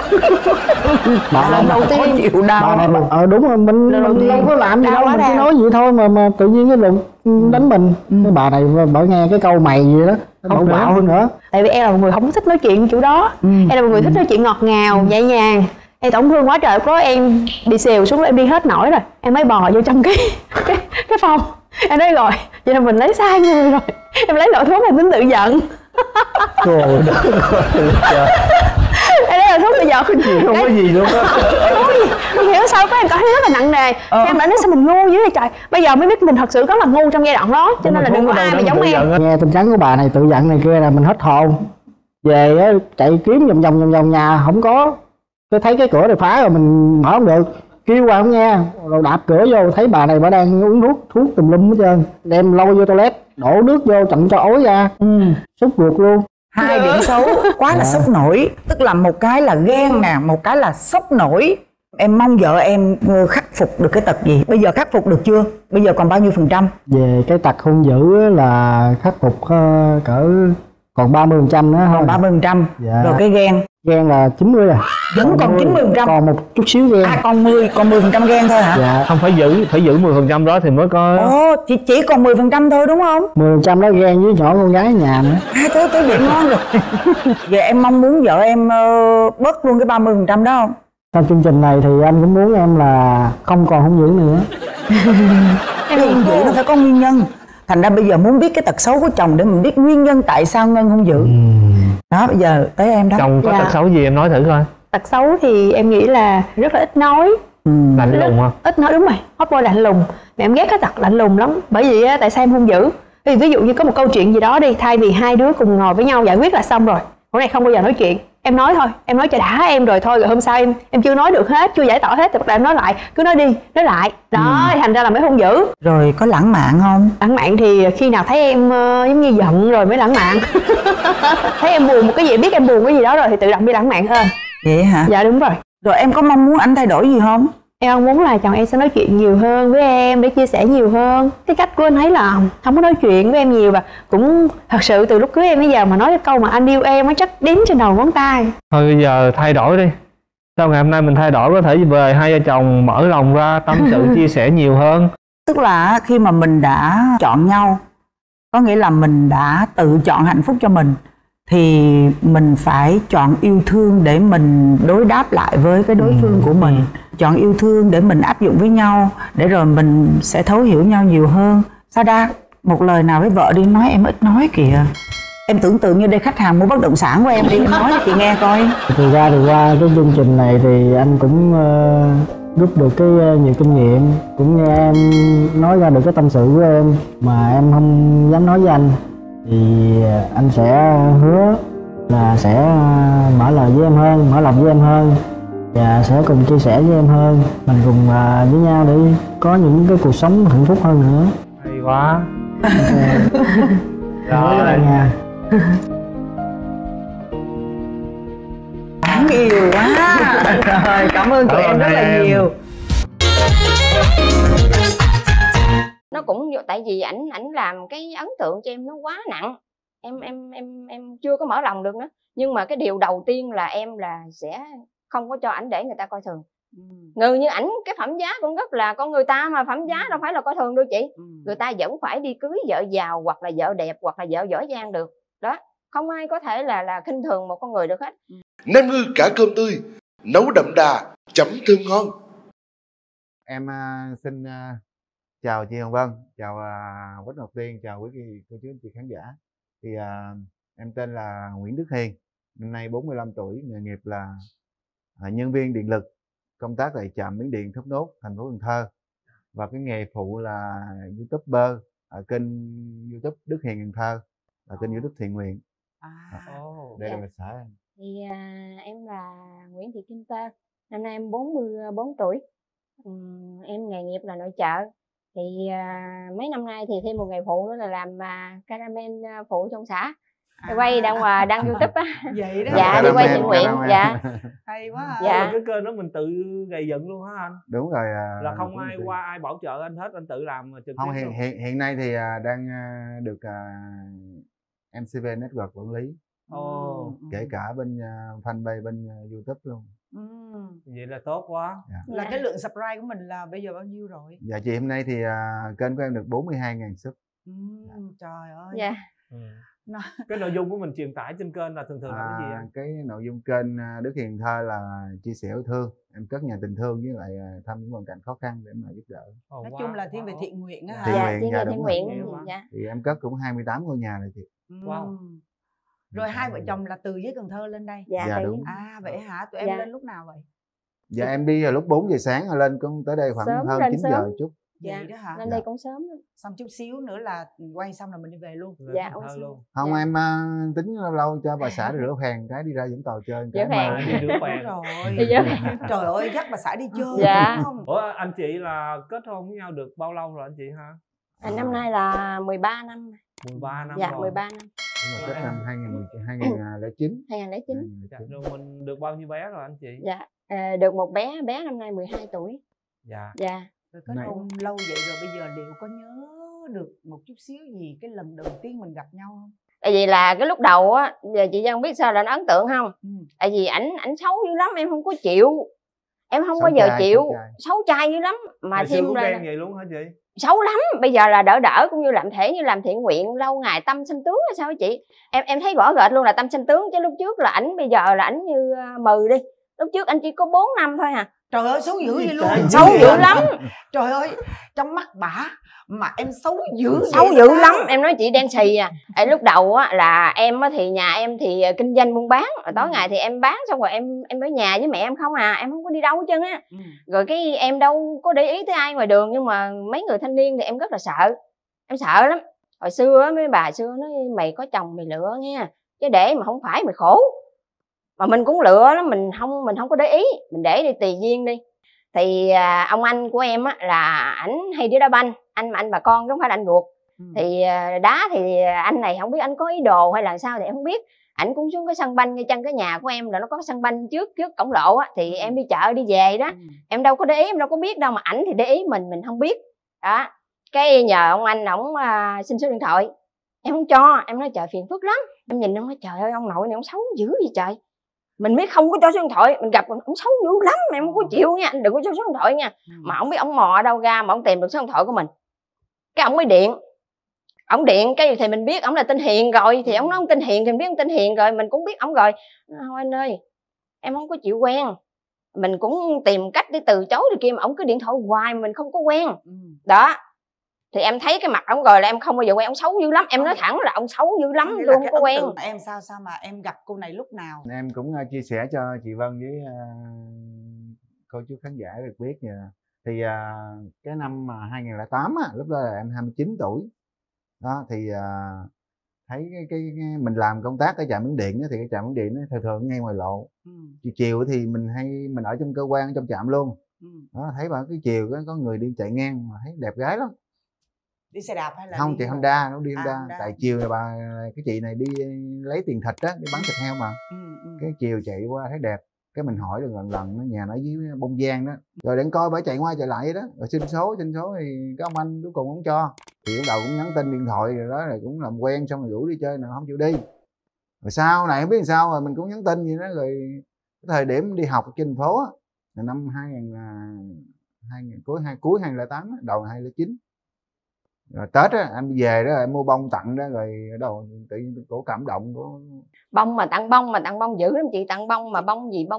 Bà này
đầu tiên chịu đau.
Bà này đúng rồi, mình đâu có làm gì đâu, mình chỉ nói vậy thôi mà tự nhiên cái đụng đánh mình. Cái bà này bởi nghe cái câu mày gì đó không quạo hơn nữa.
Tại vì em là một người không thích nói chuyện kiểu đó. Em là một người thích nói chuyện ngọt ngào, nhẹ nhàng. Em tổn thương quá trời, có em bị xèo xuống, em đi hết nổi rồi, em mới bò vô trong cái phòng. Em nói rồi, vậy là mình lấy sai người rồi. Em lấy loại thuốc em tính tự giận.
Trời đất ơi.
Em lấy loại thuốc tự giận.
Không có gì luôn á.
Không hiểu sao có em cảm thấy rất là nặng nề. Em đã nói sao mình ngu dữ vậy trời. Bây giờ mới biết mình thật sự rất là ngu trong giai đoạn đó. Cho nên là đừng có ai mà giống em.
Nghe tin nhắn của bà này tự giận này kia là mình hết hồn. Về á chạy kiếm vòng nhà không có. Tôi thấy cái cửa này phá rồi mình mở không được, kêu qua không nghe, rồi đạp cửa vô thấy bà này bà đang uống thuốc tùm lum hết trơn, đem lôi vô toilet đổ nước vô chậm cho ối ra. Sốt ruột luôn.
Hai điểm xấu quá là sốc nổi, tức là một cái là ghen nè, một cái là sốc nổi. Em mong vợ em khắc phục được cái tật gì? Bây giờ khắc phục được chưa? Bây giờ còn bao nhiêu %?
Về cái tật hung dữ là khắc phục cỡ còn 30% nữa thôi.
Còn 30%.
Dạ.
Rồi cái ghen
là 90 à.
Vẫn còn 90%.
Còn một chút xíu ghen.
Còn 10% ghen thôi hả?
Dạ.
Không, phải giữ 10% đó thì mới có.
Ồ, chỉ còn 10% thôi đúng không?
10% đó ghen với nhỏ con gái nhà nữa.
Tới vậy ngon rồi. Vậy em mong muốn vợ em bớt luôn cái 30% đó không?
Trong chương trình này thì anh cũng muốn em là không còn hung dữ nữa.
Cái hung dữ nó phải có nguyên nhân. Thành ra bây giờ muốn biết cái tật xấu của chồng để mình biết nguyên nhân tại sao Ngân hung dữ. Đó, bây giờ tới em đó.
Chồng có tật xấu gì em nói thử coi.
Tật xấu thì em nghĩ là rất là ít nói.
Lạnh lùng hả?
Ít nói, đúng rồi. Hot boy lạnh lùng. Mà em ghét cái tật lạnh lùng lắm. Bởi vì tại sao em hung dữ? Ví dụ như có một câu chuyện gì đó đi, thay vì hai đứa cùng ngồi với nhau giải quyết là xong rồi, hôm nay không bao giờ nói chuyện. Em nói thôi, em nói cho đã em rồi thôi, rồi hôm sau em chưa nói được hết, chưa giải tỏa hết thì bắt đầu em nói lại, cứ nói đi nói lại đó. Thành ra là mới hung dữ.
Rồi có lãng mạn không?
Lãng mạn thì khi nào thấy em giống như giận rồi mới lãng mạn. Thấy em buồn một cái gì, biết em buồn cái gì đó rồi thì tự động đi lãng mạn hơn.
Vậy hả?
Dạ đúng rồi.
Rồi em có mong muốn anh thay đổi gì không?
Em mong muốn là chồng em sẽ nói chuyện nhiều hơn với em, để chia sẻ nhiều hơn. Cái cách của anh thấy là không có nói chuyện với em nhiều, và cũng thật sự từ lúc cưới em bây giờ mà nói cái câu mà anh yêu em nó chắc đếm trên đầu ngón tay.
Thôi bây giờ thay đổi đi. Sau ngày hôm nay mình thay đổi, có thể về hai vợ chồng mở lòng ra tâm sự chia sẻ nhiều hơn.
Tức là khi mà mình đã chọn nhau, có nghĩa là mình đã tự chọn hạnh phúc cho mình, thì mình phải chọn yêu thương để mình đối đáp lại với cái đối phương của mình. Chọn yêu thương để mình áp dụng với nhau, để rồi mình sẽ thấu hiểu nhau nhiều hơn. Sada, một lời nào với vợ đi, nói em ít nói kìa. Em tưởng tượng như đây khách hàng mua bất động sản của em đi, em nói cho chị nghe coi.
Thì qua cái chương trình này thì anh cũng rút được cái nhiều kinh nghiệm, cũng nghe em nói ra được cái tâm sự của em mà em không dám nói với anh. Thì anh sẽ hứa là sẽ mở lời với em hơn, mở lòng với em hơn, và sẽ cùng chia sẻ với em hơn. Mình cùng với nhau để có những cái cuộc sống hạnh phúc hơn nữa.
Hay quá.
Rồi nha.
đáng yêu quá. Rồi, cảm ơn tụi em rất là nhiều.
Nó cũng tại vì ảnh làm cái ấn tượng cho em nó quá nặng, em chưa có mở lòng được nữa. Nhưng mà cái điều đầu tiên là em là sẽ không có cho ảnh để người ta coi thường. Người như ảnh cái phẩm giá cũng rất là con người ta mà, phẩm giá đâu phải là coi thường đâu chị. Người ta vẫn phải đi cưới vợ giàu hoặc là vợ đẹp hoặc là vợ giỏi giang được đó, không ai có thể là khinh thường một con người được hết.
Nem ngư cả cơm tươi, nấu đậm đà chấm thơm ngon.
Em xin chào chị Hồng Vân, chào Quách Ngọc Tiên, chào quý cô chú anh chị khán giả. Thì em tên là Nguyễn Đức Hiền, năm nay 45 tuổi, nghề nghiệp là nhân viên điện lực, công tác tại trạm biến điện Thốt Nốt, thành phố Cần Thơ. Và cái nghề phụ là YouTuber ở kênh YouTube Đức Hiền Cần Thơ và kênh YouTube Thiện Nguyện. Đây là xã em.
Thì em là Nguyễn Thị Kim Tơ, năm nay em 44 tuổi. Em nghề nghiệp là nội trợ. Thì mấy năm nay thì thêm một nghề phụ nữa là làm caramel phụ trong xã. Quay đăng YouTube á.
Vậy đó.
Dạ, đi quay thiện nguyện. Dạ.
Hay quá à.
Dạ. Cái kênh đó mình tự gây dựng luôn hả anh?
Đúng rồi.
Là không ai qua ai bảo trợ anh hết, anh tự làm trực tiếp.
Không, hiện nay thì đang được MCV Network quản lý. Kể cả bên fanpage bên YouTube luôn.
Vậy là tốt quá.
Là cái lượng subscribe của mình là bây giờ bao nhiêu rồi?
Dạ chị, hôm nay thì kênh của em được 42.000 sub.
Trời ơi.
Dạ.
Cái nội dung của mình truyền tải trên kênh là thường là cái gì anh?
Cái nội dung kênh Đức Hiền Thơ là chia sẻ yêu thương, em cất nhà tình thương với lại thăm những hoàn cảnh khó khăn để mà giúp đỡ.
Nói chung là thiên về thiện nguyện á.
Thiên về thiện nguyện.
Thì em cất cũng 28 ngôi nhà rồi chị.
Rồi hai vợ chồng là từ dưới Cần Thơ lên đây.
Dạ đúng.
Vậy hả? Tụi em lên lúc nào vậy?
Dạ em đi lúc 4 giờ sáng rồi lên cũng tới đây khoảng
sớm,
hơn 9 giờ chút.
Vậy đó hả?
Lên đây cũng sớm lắm.
Xong chút xíu nữa là quay xong là mình đi về luôn.
Dạ
luôn.
Không, em tính lâu cho bà xã đi rửa phèn cái đi ra Vũng Tàu chơi
cái mà
đi rửa phèn
rồi. Trời ơi, dắt bà xã đi chơi.
Dạ.
Ủa anh chị là kết hôn với nhau được bao lâu rồi anh chị ha?
Năm nay là 13 năm.
13 năm
dạ,
rồi.
13 năm.
Đúng rồi, kết năm 2009.
2009.
Dạ, rồi mình được bao nhiêu bé rồi anh chị?
Dạ, được một bé năm nay 12 tuổi.
Dạ.
Dạ.
Rồi kết hôn lâu vậy rồi bây giờ liệu có nhớ được một chút xíu gì cái lần đầu tiên mình gặp nhau không?
Tại vì là cái lúc đầu á, giờ chị Dân biết sao là nó ấn tượng không? Tại vì ảnh xấu dữ lắm, em không có chịu. Em không bao giờ chịu. Xấu trai dữ lắm. Mà
ngày
thêm
là vậy luôn hả chị?
Xấu lắm, bây giờ là đỡ cũng như làm thể như làm thiện nguyện lâu ngày tâm sanh tướng là sao chị? Em thấy rõ rệt luôn là tâm sanh tướng, chứ lúc trước là ảnh bây giờ là ảnh như mừ đi. Lúc trước anh chỉ có 4 năm thôi à.
Trời ơi, xấu dữ vậy luôn.
Xấu dữ lắm.
Trời ơi, trong mắt bả mà em xấu dữ.
Xấu dữ lắm, em nói chị đen xì à. Lúc đầu á là em á thì nhà em thì kinh doanh buôn bán, rồi tối ngày thì em bán xong rồi em ở nhà với mẹ em không à, em không có đi đâu hết trơn á. Rồi cái em đâu có để ý tới ai ngoài đường, nhưng mà mấy người thanh niên thì em rất là sợ. Em sợ lắm. Hồi xưa á mấy bà xưa nói mày có chồng mày lựa nha, chứ để mà không phải mày khổ. Mà mình cũng lựa lắm, mình không có để ý, mình để đi tùy duyên đi. Thì ông anh của em á là ảnh hay đi đá banh, anh bà con chứ không phải là anh ruột. Thì đá thì anh này không biết anh có ý đồ hay là sao thì em không biết. Ảnh cũng xuống cái sân banh ngay chân cái nhà của em là nó có cái sân banh trước cổng lộ á, thì em đi chợ đi về đó, em đâu có để ý, em đâu có biết đâu, mà ảnh thì để ý mình không biết đó. Cái nhờ ông anh ổng xin số điện thoại, em không cho, em nói trời phiền phức lắm. Em nhìn ông nói trời ơi ông nội này ông xấu dữ gì trời, mình biết không có cho số điện thoại, mình gặp ông xấu dữ lắm, em không có chịu nha, anh đừng có cho số điện thoại nha. Mà ông biết ông mò ở đâu ra mà ông tìm được số điện thoại của mình, cái ông mới điện. Ông điện cái thì mình biết ông là tên Hiền rồi, thì ông nói ông tên Hiền thì mình biết ông tên Hiền rồi, mình cũng biết ông rồi. Thôi anh ơi em không có chịu quen, mình cũng tìm cách để từ chối thì kia, mà ông cứ điện thoại hoài mình không có quen đó. Thì em thấy cái mặt ông rồi là em không bao giờ quen, ông xấu dữ lắm, em nói thẳng là ông xấu dữ lắm, tôi không có quen.
Em sao mà em gặp cô này lúc nào?
Em cũng chia sẻ cho chị Vân với cô chú khán giả được biết nha. Thì cái năm 2008 á, lúc đó là em 29 tuổi đó, thì thấy cái mình làm công tác ở trạm biến điện đó, thì cái trạm biến điện nó thường ngay ngoài lộ. Chiều thì mình ở trong cơ quan trong trạm luôn đó, thấy bà cái chiều có người đi chạy ngang mà thấy đẹp gái lắm.
Đi xe đạp hay là
không,
đi
chị Honda, nó đi Honda.
Honda.
Tại chiều là cái chị này đi lấy tiền thịt á, đi bán thịt heo mà. Cái chiều chạy qua thấy đẹp, cái mình hỏi được lần lần, nó nhà nó dưới Bông Giang đó, rồi để coi bả chạy qua chạy lại đó, rồi xin số thì cái ông anh cuối cùng không cho, thì lúc đầu cũng nhắn tin điện thoại rồi đó, rồi cũng làm quen, xong rồi rủ đi chơi nào không chịu đi, rồi sau này không biết làm sao rồi mình cũng nhắn tin gì đó, rồi cái thời điểm đi học trên thành phố á, là năm 2000 cuối 2008 đầu 2009, rồi Tết á anh về đó em mua bông tặng đó, rồi đầu tự nhiên cổ cảm động của
bông mà tặng bông dữ lắm chị, tặng bông mà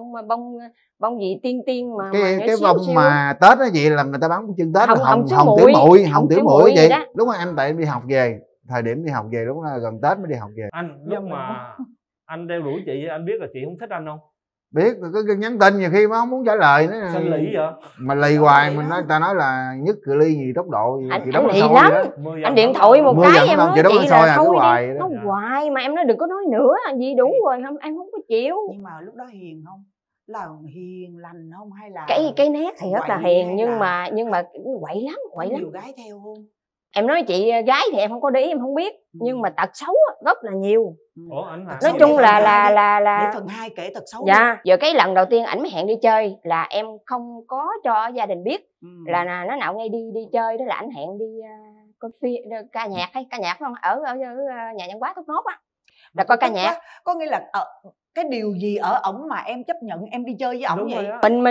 bông gì tiên mà
cái
xíu
bông
xíu.
mà Tết đó chị, là người ta bán chân Tết
hồng
tiểu muội chị
đó.
Đúng rồi, em tại em đi học về, thời điểm đi học về đúng là gần Tết mới đi học về.
Anh lúc mà anh đeo đuổi chị, anh biết là chị không thích anh không?
Biết, cứ nhắn tin nhiều khi mà không muốn trả lời nữa.
Sao lì vậy?
Mà lì hoài, mình nói, ta nói là nhất cự ly gì tốc độ gì,
anh
lì
lắm. Anh điện thoại một cái em nói chị là thôi đi, nó hoài mà em nói đừng có nói nữa, gì đủ rồi, không em không có chịu.
Nhưng mà lúc đó hiền không? Là hiền lành không hay là
cái nét thì rất là hiền, nhưng mà quậy lắm.
Nhiều gái theo không?
Em nói chị gái thì em không có để ý, em không biết, nhưng mà tật xấu rất là nhiều.
Ủa, anh
nói chung là
để phần 2 kể tật xấu.
Dạ, giờ cái lần đầu tiên ảnh mới hẹn đi chơi là em không có cho gia đình biết, là nó nào ngay đi chơi đó, là ảnh hẹn đi coi phim ca nhạc không ở nhà văn hóa Thốt Nốt á, là coi ca nhạc.
Có nghĩa là cái điều gì ở ổng mà em chấp nhận em đi chơi với ổng vậy?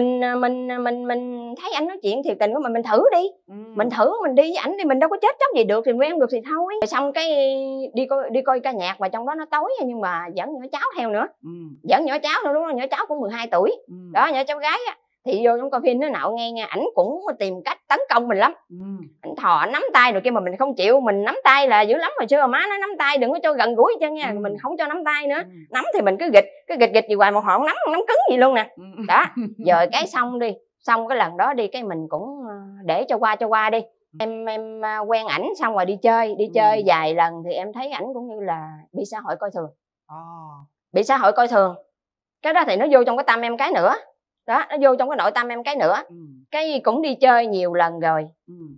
Mình thấy anh nói chuyện thiệt tình của mình thử đi. Mình đi với ảnh đi, mình đâu có chết chóc gì được, thì quen được thì thôi. Rồi xong cái đi coi ca nhạc, mà trong đó nó tối nhưng mà dẫn nhỏ cháu theo nữa. Dẫn nhỏ cháu nữa, đúng không? Nhỏ cháu cũng 12 tuổi. Đó, nhỏ cháu gái á. Thì vô trong coi phim nó nạo nghe ảnh cũng tìm cách tấn công mình lắm. Ảnh thò, ảnh nắm tay rồi kia mà mình không chịu, mình nắm tay là dữ lắm. Hồi xưa má nói nắm tay đừng có cho gần gũi chân nha, mình không cho nắm tay nữa. Nắm thì mình cứ gịch gì hoài, một họ nắm cứng gì luôn nè. Đó, giờ cái xong cái lần đó đi, cái mình cũng để cho qua đi. Em quen ảnh xong rồi đi chơi vài lần thì em thấy ảnh cũng như là bị xã hội coi thường. Bị xã hội coi thường. Cái đó thì nó vô trong cái tâm em cái nữa. Đó, nó vô trong cái nội tâm em cái nữa. Cái cũng đi chơi nhiều lần rồi.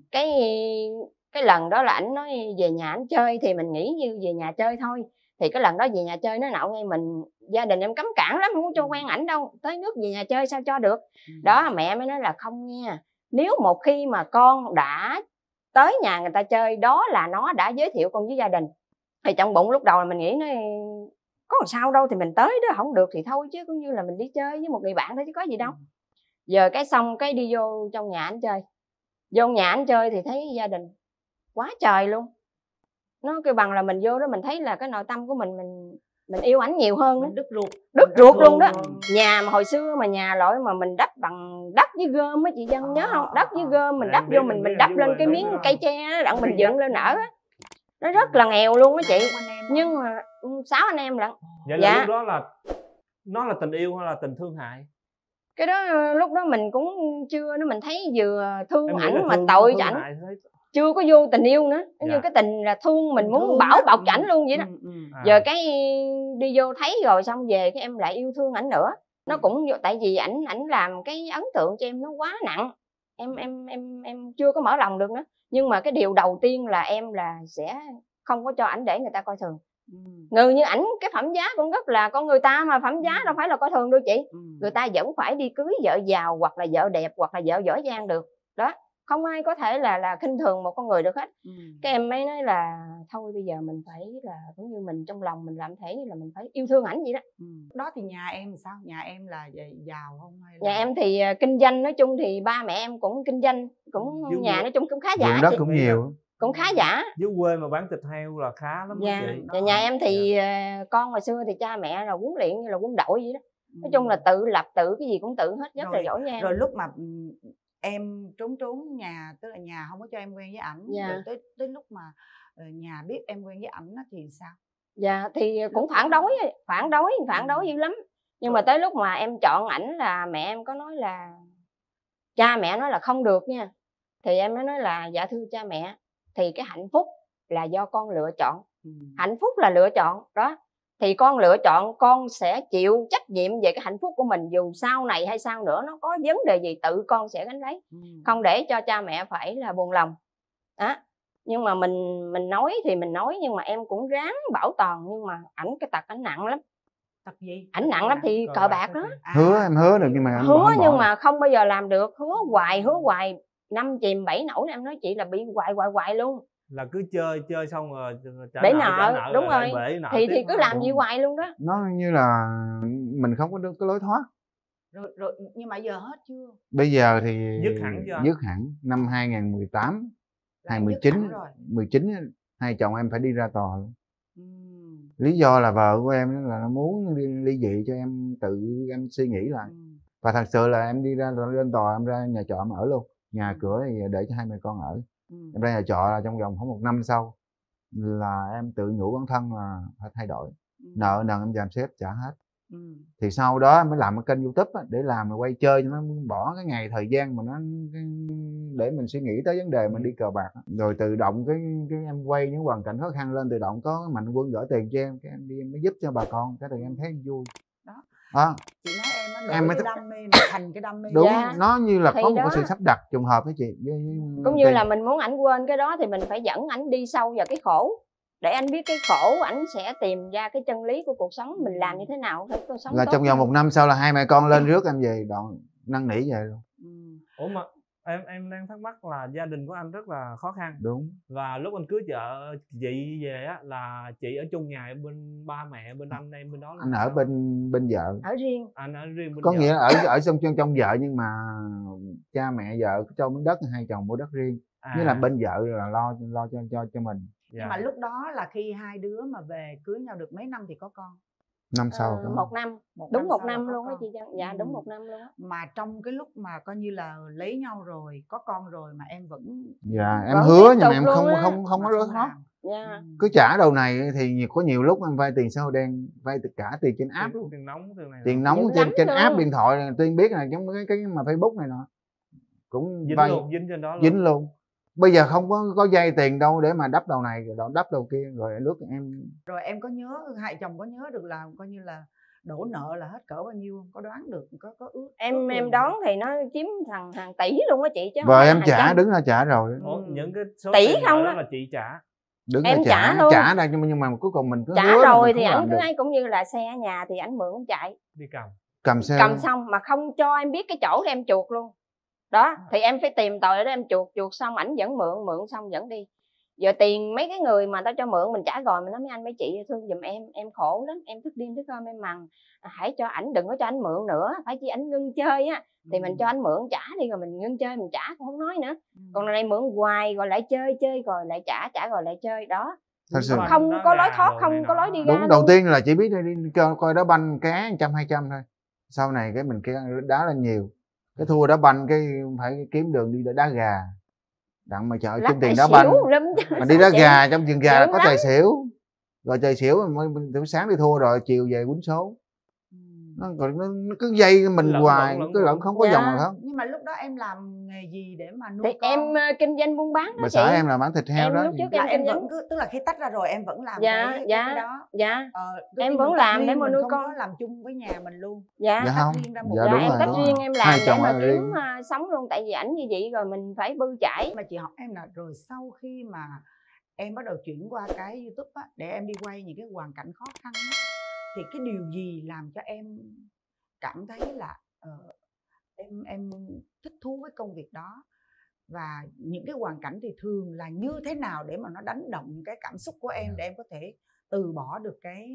Cái lần đó là ảnh nói về nhà ảnh chơi, thì mình nghĩ như về nhà chơi thôi. Thì cái lần đó về nhà chơi nó nạo ngay mình, gia đình em cấm cản lắm, không có cho quen ảnh đâu, tới nước về nhà chơi sao cho được. Đó, mẹ mới nói là không nha, nếu một khi mà con đã tới nhà người ta chơi, đó là nó đã giới thiệu con với gia đình. Thì trong bụng lúc đầu là mình nghĩ nó có sao đâu, thì mình tới đó không được thì thôi, chứ cũng như là mình đi chơi với một người bạn thôi chứ có gì đâu. Giờ cái xong cái đi vô trong nhà ảnh chơi. Vô nhà ảnh chơi thì thấy gia đình quá trời luôn. Nó kêu bằng là mình vô đó mình thấy là cái nội tâm của mình yêu ảnh nhiều hơn đó. Đứt ruột luôn đó. Nhà mà hồi xưa mà nhà loại mà mình đắp bằng đất với gôm á, chị Dân nhớ không? Đất với gôm mình đắp vô, mình đắp lên cái miếng cây tre đặng mình dựng lên nở á. Nó rất là nghèo luôn á chị. Nhưng mà 6 anh em lận.
Vậy là lúc đó là nó là tình yêu hay là tình thương hại?
Cái đó lúc đó mình cũng chưa, nó mình thấy vừa thương ảnh mà tội cho ảnh, chưa có vô tình yêu nữa. Như cái tình là thương, mình muốn bảo bọc cho ảnh luôn vậy đó. Giờ cái đi vô thấy rồi xong về cái em lại yêu thương ảnh nữa. Nó cũng tại vì ảnh làm cái ấn tượng cho em nó quá nặng, em chưa có mở lòng được nữa. Nhưng mà cái điều đầu tiên là em là sẽ không có cho ảnh để người ta coi thường. Người như ảnh cái phẩm giá cũng rất là, con người ta mà phẩm giá đâu phải là coi thường đâu chị. Người ta vẫn phải đi cưới vợ giàu hoặc là vợ đẹp hoặc là vợ giỏi giang được đó, không ai có thể là khinh thường một con người được hết. Cái em mới nói là thôi bây giờ mình phải là cũng như mình trong lòng mình làm thể như là mình phải yêu thương ảnh vậy đó.
Đó thì nhà em sao? Nhà em là giàu không hay là...
Nhà em thì kinh doanh, nói chung thì ba mẹ em cũng kinh doanh, cũng nhà nói chung cũng khá giả.
Đất cũng nhiều,
cũng khá giả.
Dưới quê mà bán thịt heo là khá lắm.
Chị. Nhà em thì con hồi xưa thì cha mẹ là huấn luyện như là quân đội vậy đó. Nói chung là tự lập, tự cái gì cũng tự hết, rất là giỏi nha.
Rồi lúc mà em trốn nhà, tức là nhà không có cho em quen với ảnh, rồi tới lúc mà nhà biết em quen với ảnh thì sao?
Dạ thì cũng phản đối dữ lắm. Nhưng mà tới lúc mà em chọn ảnh là mẹ em có nói là, cha mẹ nói là không được nha. Thì em mới nói là dạ thưa cha mẹ, thì cái hạnh phúc là do con lựa chọn. Hạnh phúc là lựa chọn đó. Thì con lựa chọn, con sẽ chịu trách nhiệm về cái hạnh phúc của mình, dù sau này hay sau nữa nó có vấn đề gì tự con sẽ gánh lấy, không để cho cha mẹ phải là buồn lòng đó. Nhưng mà mình nói thì mình nói, nhưng mà em cũng ráng bảo toàn. Nhưng mà ảnh cái tật ảnh nặng lắm.
Tật gì?
Ảnh nặng lắm thì cờ bạc đó.
Hứa em hứa được nhưng mà
Hứa
không
nhưng
bỏ.
mà không bao giờ làm được, hứa hoài 5 chìm 7 nổi, em nói chị là bị hoài luôn.
Là cứ chơi xong rồi
Bể nợ, đúng rồi. Thì cứ làm gì hoài luôn đó.
Nó như là mình không có cái lối thoát.
Rồi nhưng mà giờ hết chưa?
Bây giờ thì
dứt hẳn chưa?
Dứt hẳn năm 2018, 19 hai chồng em phải đi ra tòa luôn. Lý do là vợ của em là nó muốn ly dị cho em tự em suy nghĩ lại. Và thật sự là em đi ra lên tòa, em ra nhà trọ em ở luôn. Nhà cửa thì để cho hai mẹ con ở. Em ra nhà trọ là trong vòng khoảng 1 năm sau là em tự nhủ bản thân là phải thay đổi. Nợ nần em dàn xếp trả hết. Thì sau đó em mới làm cái kênh YouTube á, để làm quay chơi cho nó bỏ cái ngày thời gian mà nó để mình suy nghĩ tới vấn đề mình đi cờ bạc á. Rồi tự động cái em quay những hoàn cảnh khó khăn lên, tự động có Mạnh Quân gửi tiền cho em, cái em đi em mới giúp cho bà con, cái thì em thấy vui đó. Chị nói em mới thích
đam mê thành cái đam mê.
Đúng, nó như là có một cái sự sắp đặt trùng hợp với chị.
Cũng như là mình muốn ảnh quên cái đó thì mình phải dẫn ảnh đi sâu vào cái khổ, để anh biết cái khổ, ảnh sẽ tìm ra cái chân lý của cuộc sống mình làm như thế nào để cuộc sống
là
tốt
trong vòng
hơn.
1 năm sau là hai mẹ con lên rước em về, đoạn năn nỉ về luôn.
Ủa mà em đang thắc mắc là gia đình của anh rất là khó khăn.
Đúng.
Và lúc anh cưới vợ chị về á là chị ở chung nhà bên ba mẹ bên anh em bên đó là
anh ở bên vợ.
Ở riêng.
Anh ở riêng bên
có
vợ.
nghĩa là ở trong vợ nhưng mà cha mẹ vợ cho miếng đất, hai chồng mua đất riêng. Như là bên vợ là lo cho mình.
Nhưng mà lúc đó là khi hai đứa mà về cưới nhau được mấy năm thì có con?
Năm sau.
1 năm. Đúng 1 năm luôn á chị Trân. Dạ đúng 1 năm luôn á.
Mà trong cái lúc mà coi như là lấy nhau rồi, có con rồi mà em vẫn
em hứa nhưng mà em không có lối thoát. Cứ trả đầu này thì có nhiều lúc em vay tiền xã hội đen, vay tất cả tiền trên app luôn. Tiền nóng trên app điện thoại này, Tuyên biết là giống cái mà Facebook này nọ cũng vay
dính trên đó luôn.
Dính luôn. Bây giờ không có vay tiền đâu để mà đắp đầu này rồi đắp đầu kia, rồi lúc em
rồi em có nhớ, hai chồng có nhớ được là coi như là đổ nợ là hết cỡ bao nhiêu không? Có đoán được, có ước
em đoán thì nó chiếm hàng tỷ luôn á chị chứ.
Vợ em trả, đứng ra trả rồi.
Những cái số
tỷ
tiền
không
đó
đó
là chị trả.
Đứng
em
trả
luôn.
Trả ra nhưng mà cuối cùng mình cứ
trả
hứa
rồi thì ảnh cứ ấy, cũng như là xe ở nhà thì ảnh mượn chạy
đi
cầm xe,
cầm xong mà không cho em biết cái chỗ để em chuộc luôn đó. Thì em phải tìm tội để em chuộc xong ảnh vẫn mượn xong vẫn đi. Giờ tiền mấy cái người mà tao cho mượn mình trả rồi, mình nói mấy anh mấy chị thương giùm em khổ lắm, em thức đêm thức hôm em mằn, hãy cho ảnh, đừng có cho ảnh mượn nữa, phải chi ảnh ngưng chơi á thì mình cho ảnh mượn trả đi, rồi mình ngưng chơi mình trả cũng không nói nữa. Còn này mượn hoài rồi lại chơi rồi lại trả rồi lại chơi đó.
Thật sự
không có lối thoát, không có lối đi ra.
Đúng, đầu tiên là chỉ biết đi coi đá banh cá 100-200 thôi. Sau này cái mình đá lên nhiều, cái thua đá banh cái phải kiếm đường đi đá gà. Đặng mà chợ chung tiền đá banh mà đi đá gà, trong chừng gà là có tài xỉu, rồi tài xỉu mới sáng đi thua rồi chiều về quýnh số. Nó cứ dây mình hoài, cứ lẫn không có dòng nào hết.
Nhưng mà lúc đó em làm nghề gì để mà nuôi
thì
con?
Em kinh doanh buôn bán đó
bà
chị.
xã em làm bán thịt heo đó.
Lúc trước em
vẫn cứ, tức là khi tách ra rồi em vẫn làm cái đó.
Em vẫn làm để mà nuôi con.
Không có làm chung với nhà mình luôn.
Không.
Em tách riêng em làm để mà kiếm sống luôn, tại vì ảnh như vậy rồi mình phải bươn chải.
Mà chị hỏi em là rồi sau khi mà em bắt đầu chuyển qua cái YouTube á, để em đi quay những cái hoàn cảnh khó khăn á, thì cái điều gì làm cho em cảm thấy là em thích thú với công việc đó, và những cái hoàn cảnh thì thường là như thế nào để mà nó đánh động cái cảm xúc của em để em có thể từ bỏ được cái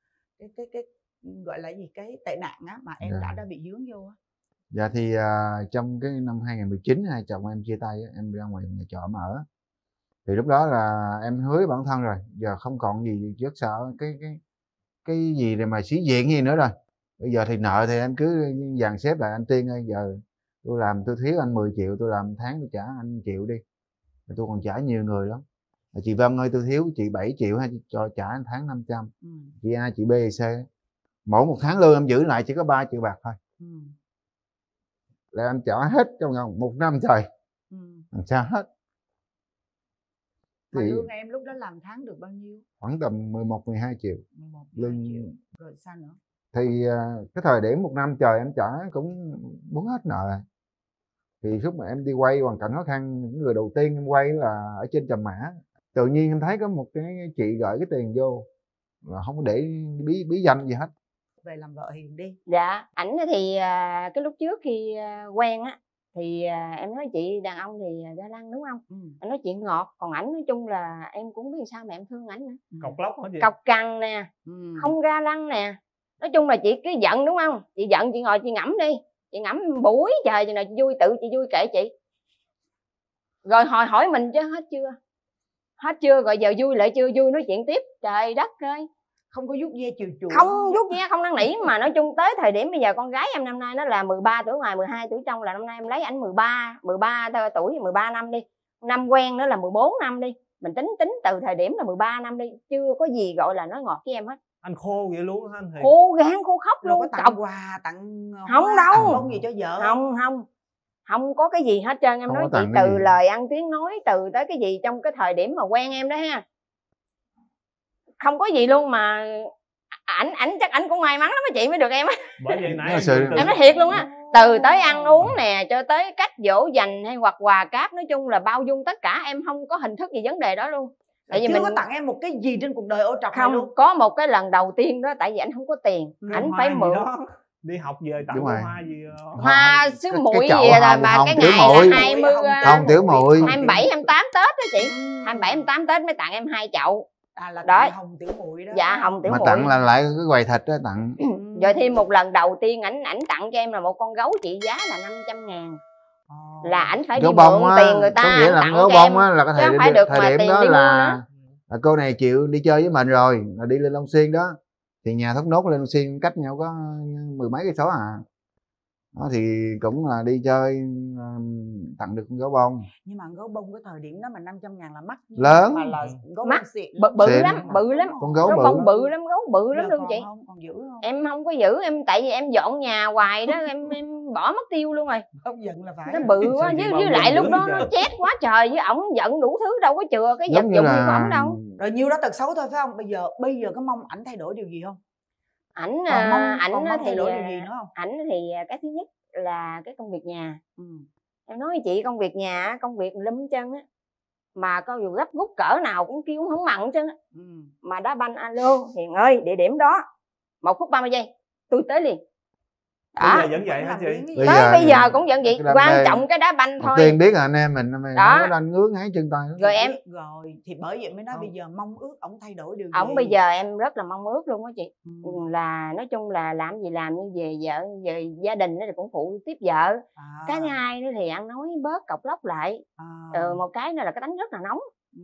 gọi là gì, cái tệ nạn á mà em đã bị dướng vô á?
Dạ thì trong cái năm 2019 hai chồng em chia tay, em ra ngoài nhà trọ em ở. Thì lúc đó là em hứa với bản thân rồi, giờ không còn gì rất sợ cái gì để mà sĩ diện gì nữa rồi. Bây giờ thì nợ thì em cứ dàn xếp lại, anh Tiên ơi, giờ tôi làm tôi thiếu anh 10 triệu, tôi làm tháng tôi trả anh 1 triệu đi, tôi còn trả nhiều người lắm. Chị Vân ơi, tôi thiếu chị 7 triệu hay cho trả anh tháng 500. Chị A, chị B, C, mỗi một tháng lương em giữ lại chỉ có 3 triệu bạc thôi. Là em trả hết trong vòng 1 năm trời. Em trả hết.
Mà lương em lúc đó làm tháng được bao nhiêu?
Khoảng tầm 11-12 triệu.
11-12 triệu. Rồi sao nữa?
Thì cái thời điểm 1 năm trời em trả cũng muốn hết nợ rồi. Thì lúc mà em đi quay hoàn cảnh khó khăn, những người đầu tiên em quay là ở trên Trầm Mã. Tự nhiên em thấy có một cái chị gửi cái tiền vô, là không có để bí danh gì hết.
về làm vợ Hiền đi.
Dạ, ảnh thì cái lúc trước khi quen á thì em nói chị đàn ông thì ga lăng đúng không? Anh nói chuyện ngọt, còn ảnh nói chung là em cũng biết sao mà em thương ảnh nữa.
Cọc lóc hả chị?
Cọc cằn nè, không ga lăng nè. Nói chung là chị cứ giận đúng không? Chị giận chị ngồi chị ngẫm đi, chị ngẫm buổi trời chừng nào chị vui, tự chị vui kệ chị. Rồi hồi hỏi mình chứ hết chưa? Hết chưa? Rồi giờ vui lại chưa? Vui nói chuyện tiếp. Trời đất ơi,
không có vuốt ve chiều chuộng,
không vuốt ve, không năn nỉ. Mà nói chung tới thời điểm bây giờ con gái em năm nay nó là 13 tuổi ngoài, 12 tuổi trong, là năm nay em lấy ảnh 13 tuổi, 13 năm đi, năm quen nữa là 14 năm đi, mình tính từ thời điểm là 13 năm đi, chưa có gì gọi là nói ngọt với em hết.
Anh khô vậy luôn hả anh?
Khô gan khô khóc luôn.
Có tặng quà, tặng
không
hoa,
đâu,
tặng bông gì cho vợ?
Không có cái gì hết trơn. Em nói chị từ lời ăn tiếng nói, từ tới cái gì trong cái thời điểm mà quen em đó ha, không có gì luôn. Mà ảnh chắc ảnh cũng may mắn lắm á chị mới được em á.
Bởi vậy nãy
em nói thiệt luôn á, từ tới ăn uống nè cho tới cách dỗ dành hay hoặc quà cáp, nói chung là bao dung tất cả, em không có hình thức gì vấn đề đó luôn.
Tại vì mình có tặng em một cái gì trên cuộc đời ô trọc
không
luôn?
Có một cái lần đầu tiên đó, tại vì ảnh không có tiền, ảnh phải mượn.
Đi học về tặng hoa gì
hoa sứ muội gì là mà cái ngày là 20
không tiểu muội
27 28 Tết đó chị, 27 28 Tết mới tặng em 2 chậu.
Là
đó
hồng tiểu muội đó.
Dạ hồng tiểu
mà
muội.
tặng là lại cái quầy thịt đó tặng.
Rồi thêm một lần đầu tiên ảnh tặng cho em là một con gấu trị giá là 500.000. Là ảnh phải đi mượn tiền người ta.
Có nghĩa là gấu bông á, là cái thời điểm đó là cô này chịu đi chơi với mình rồi, là đi lên Long Xuyên đó, thì nhà Thốt Nốt lên Long Xuyên cách nhau có 10 mấy cây số à. Đó thì cũng là đi chơi tặng được con gấu bông.
Nhưng mà gấu bông cái thời điểm đó mà 500.000 là mắc
lớn,
mà là gấu
mắc
xịn,
bự lắm,
con gấu
bông bự lắm, gấu bự lắm luôn chị.
Còn giữ không?
Em không có giữ, em tại vì em dọn nhà hoài đó, em bỏ mất tiêu luôn rồi.
Không giận là phải.
Nó bự quá, với lại lúc đó nó chết quá trời, với ổng giận đủ thứ, đâu có chừa cái vật dụng gì của ổng đâu.
Rồi nhiêu đó tật xấu thôi phải không? Bây giờ có mong ảnh thay đổi điều gì không?
Ảnh thì
thay đổi điều gì nữa không?
Ảnh thì cái thứ nhất là cái công việc nhà. Em nói với chị, công việc nhà, công việc lâm chân á, mà coi dù gấp rút cỡ nào cũng kêu không mặn chân á. Mà đá banh alo Hiền ơi, địa điểm đó 1 phút 30 giây tôi tới liền.
Bây giờ vẫn vậy hả chị?
Bây giờ cũng vẫn vậy, quan trọng cái đá banh thôi.
Tiên biết là anh em mình đó. Không có đánh ngứa ngáy chân tay.
Rồi em
thì bởi vậy mới nói bây giờ mong ước ổng thay đổi điều gì.
Ổng bây giờ em rất là mong ước luôn á chị. Là nói chung là làm gì làm, như về vợ về gia đình nó thì cũng phụ tiếp vợ. Cái thứ hai nữa thì ăn nói bớt cọc lóc lại. Một cái nữa là cái tánh rất là nóng.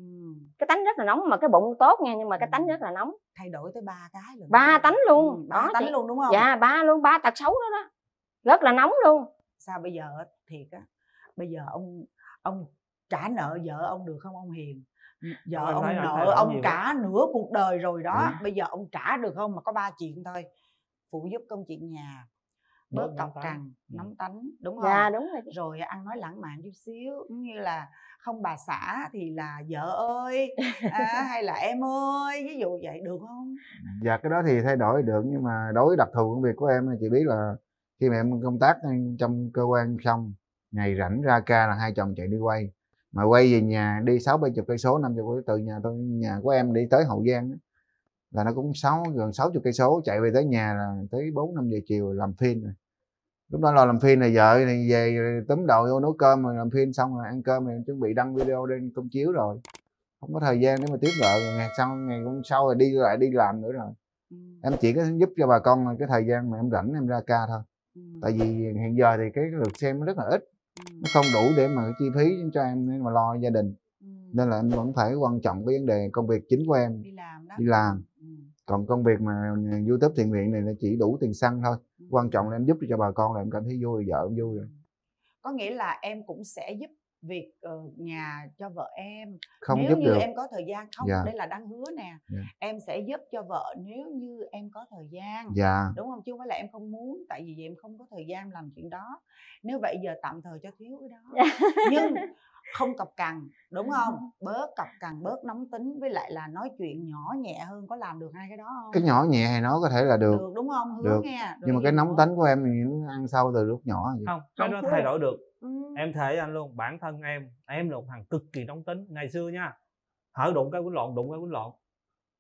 Cái tánh rất là nóng, mà cái bụng tốt nha, nhưng mà cái tánh rất là nóng.
Thay đổi tới 3 cái rồi.
3 tánh luôn.
3 tánh luôn đúng không?
Dạ 3 luôn, 3 tật xấu đó đó. Rất là nóng luôn.
Sao bây giờ thiệt á, bây giờ ông trả nợ vợ ông được không ông Hiền? Vợ ông nợ ông cả nửa cuộc đời rồi đó. Bây giờ ông trả được không? Mà có 3 chuyện thôi. Phụ giúp công chuyện nhà, bớt cọc cằn, nóng tánh, đúng không?
Dạ đúng rồi.
Rồi ăn nói lãng mạn chút xíu, cũng như là không bà xã thì là vợ ơi, hay là em ơi, ví dụ vậy được không?
Dạ cái đó thì thay đổi được, nhưng mà đối với đặc thù công việc của em chị biết là khi mà em công tác trong cơ quan xong, ngày rảnh ra ca là hai chồng chạy đi quay, mà quay về nhà đi 60-70 cây số, 50 cây số, từ nhà của em đi tới Hậu Giang đó, là nó cũng gần 60 cây số, chạy về tới nhà là tới 4-5 giờ chiều làm phim rồi. Lúc đó lo làm phim này, vợ này về túm đầu vô nấu cơm, rồi làm phim xong rồi ăn cơm rồi chuẩn bị đăng video lên công chiếu rồi, không có thời gian để mà tiếp vợ. Ngày hôm sau rồi đi làm nữa rồi. Em chỉ có giúp cho bà con cái thời gian mà em rảnh em ra ca thôi. Tại vì hiện giờ thì cái lượt xem nó rất là ít, nó không đủ để mà chi phí cho em để mà lo gia đình, nên là em vẫn phải quan trọng cái vấn đề công việc chính của em, đi làm. Còn công việc mà YouTube thiện nguyện này là chỉ đủ tiền xăng thôi. Quan trọng là em giúp cho bà con là em cảm thấy vui, vợ em vui rồi.
Có nghĩa là em cũng sẽ giúp việc nhà cho vợ em.
Không
nếu
giúp
như
được.
Em có thời gian không?
Dạ.
Đây là đang hứa nè. Dạ. Em sẽ giúp cho vợ nếu như em có thời gian.
Dạ.
Đúng không? Chứ không phải là em không muốn. Tại vì em không có thời gian làm chuyện đó. Nếu vậy giờ tạm thời cho thiếu cái đó. Nhưng không cọc cằn, đúng không? Bớt cọc cằn, bớt nóng tính, với lại là nói chuyện nhỏ nhẹ hơn. Có làm được hai cái đó không?
Cái nhỏ nhẹ hay nó có thể là được.
Được đúng không? Hứa
được.
Nghe.
Nhưng mà cái nóng tính của em thì nó ăn sâu từ lúc nhỏ vậy.
Không, cái đó thay đổi được. Em thề với anh luôn, bản thân em là một thằng cực kỳ nóng tính. Ngày xưa nha, hở đụng cái quýnh lộn,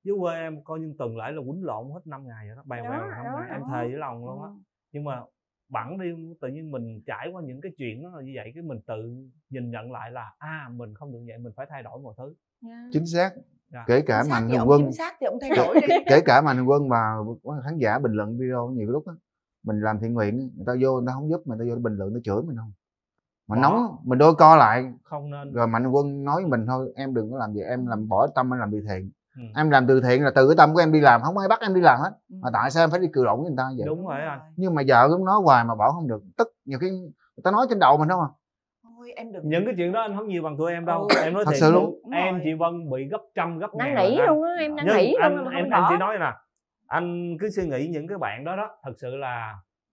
dưới quê em coi như tuần lễ là quýnh lộn hết 5 ngày rồi đó, bèo bèo 5 ngày em thề với lòng luôn á. Nhưng mà bẵng đi tự nhiên mình trải qua những cái chuyện đó là như vậy, cái mình tự nhìn nhận lại là mình không được vậy, mình phải thay đổi mọi thứ.
Chính xác.
Dạ.
Kể cả
Chính xác
Mạnh
thì
Thường
ông
Quân,
chính xác thì ông thay đổi đi.
kể cả Mạnh Thường Quân và khán giả bình luận video nhiều lúc á, mình làm thiện nguyện người ta vô, người ta không giúp mà người ta vô bình luận, người ta chửi mình không mà nóng, mình đôi co lại
không nên.
Rồi Mạnh Thường Quân nói với mình thôi, em đừng có làm gì, em làm bỏ tâm em làm từ thiện. Em làm từ thiện là từ cái tâm của em đi làm, không ai bắt em đi làm hết. Mà tại sao em phải đi cừ lộn với người ta vậy?
Đúng rồi anh.
Nhưng mà vợ cũng nói hoài mà bảo không được, tức nhiều khi người ta nói trên đầu mình không à.
Thôi em đừng.
Những cái chuyện đó anh không nhiều bằng tụi em đâu. Em nói
thật
thiệt
sự luôn.
Em chị Vân bị gấp trăm gấp ngàn.
Năn nỉ luôn á, em năn nỉ luôn.
Em chỉ nói là anh cứ suy nghĩ những cái bạn đó thật sự là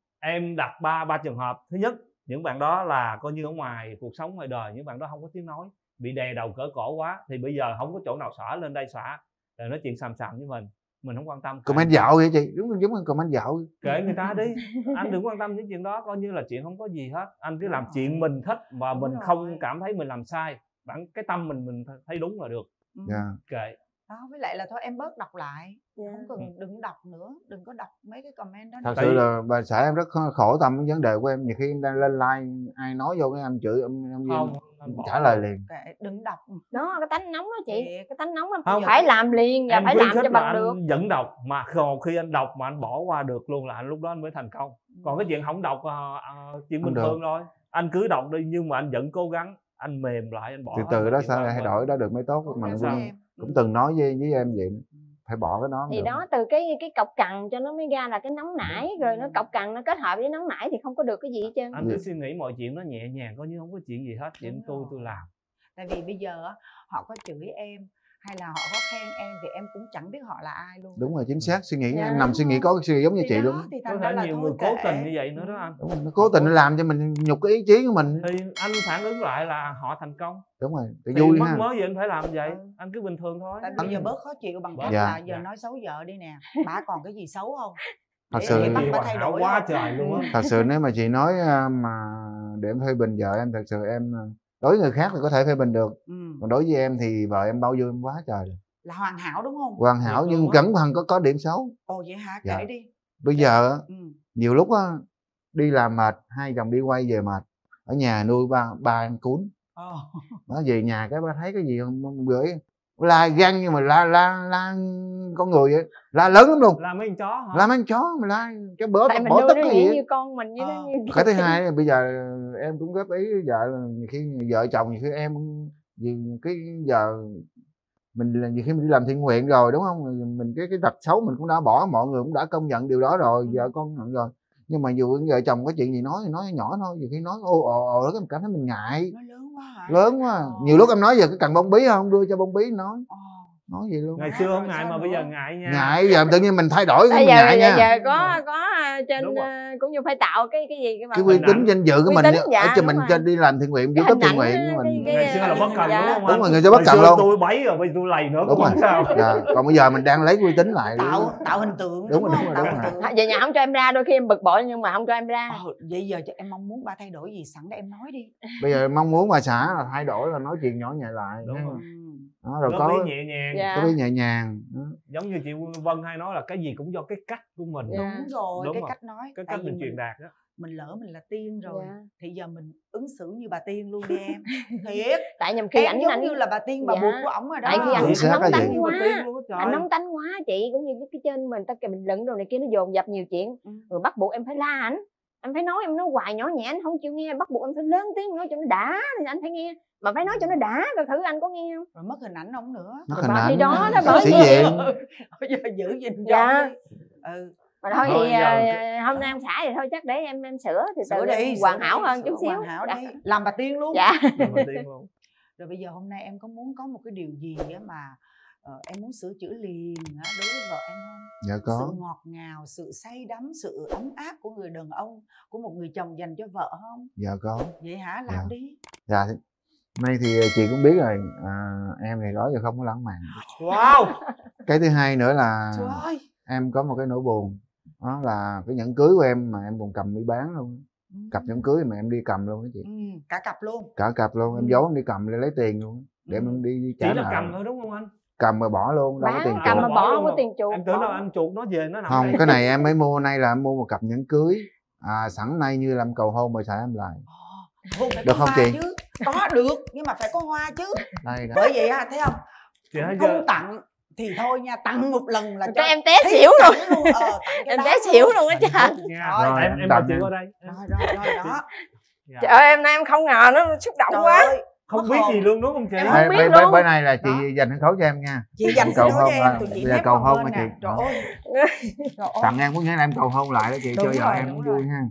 em đặt ba trường hợp. Thứ nhất, những bạn đó là coi như ở ngoài cuộc sống ngoài đời, những bạn đó không có tiếng nói, bị đè đầu cỡ cổ quá, thì bây giờ không có chỗ nào xõa lên đây xõa, rồi nói chuyện xàm xàm với mình không quan tâm.
Comment dạo vậy chị, đúng giống như comment dạo.
Kệ người ta đi, anh đừng quan tâm những chuyện đó, coi như là chuyện không có gì hết. Anh cứ làm chuyện mình thích và mình không cảm thấy mình làm sai, cái tâm mình thấy đúng là được. Kệ.
Đó, với lại là thôi em bớt đọc lại, không cần, đừng đọc nữa, đừng có đọc mấy cái comment đó.
Thật sự là bà xã em rất khổ tâm cái vấn đề của em. Nhiều khi em đang lên like ai nói vô cái em chửi em trả lời liền.
Đừng đọc.
Đó, cái tánh nóng đó chị, cái tánh nóng đó phải làm liền và phải làm cho bằng được.
Anh vẫn đọc mà khi anh đọc mà anh bỏ qua được luôn là anh lúc đó anh mới thành công. Còn cái chuyện không đọc chuyện bình thường thôi, anh cứ đọc đi nhưng mà anh vẫn cố gắng, anh mềm lại, anh bỏ.
Từ đó sao thay đổi đó được mới tốt. Mà cũng từng nói với em vậy, phải bỏ cái đó.
Thì đó, từ cái cọc cằn cho nó mới ra là cái nóng nảy, rồi nó cọc cằn nó kết hợp với nóng nảy thì không có được cái gì hết trơn.
Anh cứ suy nghĩ mọi chuyện nó nhẹ nhàng, coi như không có chuyện gì hết, chuyện tôi làm.
Tại vì bây giờ họ có chửi em hay là họ có khen em thì em cũng chẳng biết họ là ai luôn.
Đúng rồi, chính xác. Suy nghĩ em nằm suy nghĩ có cái suy nghĩ giống như chị luôn.
Có thể nhiều người cố tình như vậy nữa đó anh.
Đúng rồi, nó cố tình làm cho mình nhục cái ý chí của mình.
Thì anh phản ứng lại là họ thành công.
Đúng rồi,
thì
vui
mất
ha.
mới gì anh phải làm vậy, anh cứ bình thường thôi.
Tại bây giờ bớt khó chịu bằng cách là giờ nói xấu vợ đi nè, bà còn cái gì xấu không?
Thật sự
bà thay đổi
quá trời luôn á.
Thật sự nếu mà chị nói mà để em phê bình vợ em, thật sự em đối với người khác thì có thể phê bình được, còn đối với em thì vợ em bao dung em quá trời.
Là hoàn hảo đúng không?
Hoàn hảo nhưng cẩn thận có điểm xấu.
Ồ vậy hả? Kể đi.
Bây giờ nhiều lúc á đi làm mệt, hai chồng đi quay về mệt, ở nhà nuôi ba ăn cuốn. Nó về nhà cái ba thấy cái gì không gửi la gan, nhưng mà la con người vậy, la lớn lắm luôn.
La mấy con chó hả?
La mấy con chó mà la cái bữa
tại
bỏ tất cái gì
như con mình như thế.
Cái thứ hai là bây giờ em cũng góp ý với vợ là nhiều khi vợ chồng, nhiều khi em vì cái giờ mình là nhiều khi mình đi làm thiện nguyện rồi đúng không, mình cái tật xấu mình cũng đã bỏ, mọi người cũng đã công nhận điều đó rồi, vợ con nhận rồi, nhưng mà dù vợ chồng có chuyện gì nói nhỏ thôi, nhiều khi nói ồ cái mình cảm thấy mình ngại.
Nó lớn quá hả?
Lớn quá. Nhiều lúc em nói giờ cái cần bông bí không, đưa cho bông bí nói gì luôn.
Ngày xưa không ngại mà bây giờ ngại nha.
Ngại giờ tự nhiên mình thay đổi cái
mình
ngại nha.
Giờ có trên cũng như phải tạo cái gì
cái uy tín danh dự của mình ở cho mình cho đi làm thiện nguyện, YouTube thiện nguyện của mình.
Ngày xưa là bất cần đúng không?
Đúng rồi, ngày xưa bất cần luôn.
Tôi bấy rồi bây giờ tôi lầy nữa.
Đúng rồi.
Sao?
Còn bây giờ mình đang lấy uy tín lại.
Tạo hình tượng.
Đúng rồi.
Về nhà không cho em ra, đôi khi em bực bội nhưng mà không cho em ra.
Vậy giờ em mong muốn ba thay đổi gì, sẵn để em nói đi.
Bây giờ mong muốn bà xã là thay đổi là nói chuyện nhỏ nhẹ lại.
Đúng rồi.
Đó, rồi có
nhẹ nhàng.
Có nhẹ nhàng.
Giống như chị Vân hay nói là cái gì cũng do cái cách của mình.
Đúng rồi, cái cách nói.
Cái cách mình truyền đạt đó.
Mình lỡ mình là tiên rồi thì giờ mình ứng xử như bà tiên luôn đi em. Thiệt.
Tại nhầm khi
em giống như là bà tiên bà buộc của ổng rồi đó.
Tại khi anh nóng tánh quá, anh nóng tánh quá chị, cũng như cái trên mình ta kìa mình lận đồ này kia nó dồn dập nhiều chuyện, rồi bắt buộc em phải la ảnh, em phải nói, em nói hoài nhỏ nhẹ anh không chịu nghe, bắt buộc em phải lớn tiếng nói cho nó đã thì anh phải nghe, mà phải nói cho nó đã rồi thử anh có nghe không?
Rồi mất hình ảnh ông nữa.
Mất hình ảnh.
Thì đó bởi
sĩ diện.
Bây giờ giữ gìn
dạ.
Mà
thôi thì hôm nay em xả thì thôi chắc để em sửa thì tự đi hoàn hảo hơn chút xíu.
Hoàn hảo đi. Làm bà tiên luôn.
Dạ.
Rồi bây giờ hôm nay em có muốn có một cái điều gì mà em muốn sửa chữa liền đối với vợ em không?
Dạ có.
Sự ngọt ngào, sự say đắm, sự ấm áp của người đàn ông, của một người chồng dành cho vợ không?
Dạ có.
Vậy hả? Làm đi.
Dạ. Nay thì chị cũng biết rồi, em thì đó giờ không có lãng mạn.
Wow.
Cái thứ hai nữa là em có một cái nỗi buồn, đó là cái nhẫn cưới của em mà em còn cầm đi bán luôn. Cặp nhẫn cưới mà em đi cầm luôn đó chị.
Cả cặp luôn.
Cả cặp luôn, em giấu em đi cầm để lấy tiền luôn, để em đi trả nợ.
Chỉ là cầm thôi đúng không anh?
cầm mà bỏ luôn, đâu có tiền
cầm mà
chuộc.
bỏ không có tiền chuộc.
Em tưởng đâu anh chuột nó về nó nằm
Không,
đây.
cái này em mới mua, nay là em mua một cặp nhẫn cưới sẵn nay như làm cầu hôn rồi xài em lại.
Phải
được
có
không
hoa
chị?
chứ. Có được nhưng mà phải có hoa chứ.
Đây đó.
Bởi vậy thấy không,
Chị thấy
không
chưa?
tặng thì thôi nha, tặng một lần là cho
Cái em té
thấy
xỉu luôn.
tặng luôn. Tặng cái
Em
đó
té xỉu luôn á cha.
Rồi, em mời chị qua đây.
Rồi đó.
Trời ơi em nay em không ngờ nó xúc động
Trời
quá.
ơi,
Không biết gì luôn đúng không chị?
Em không biết luôn.
Bên này là chị dành sân khấu cho em nha.
Chị dành sân khấu cho em, tụi chị
bây giờ
nép
cầu
vào
hôn
bên
mà chị.
nè. Trời ơi. Trời ơi.
Tặng em cũng như là em cầu hôn lại đó chị,
Đúng
cho vợ
rồi,
em
đúng
cũng
rồi.
vui ha.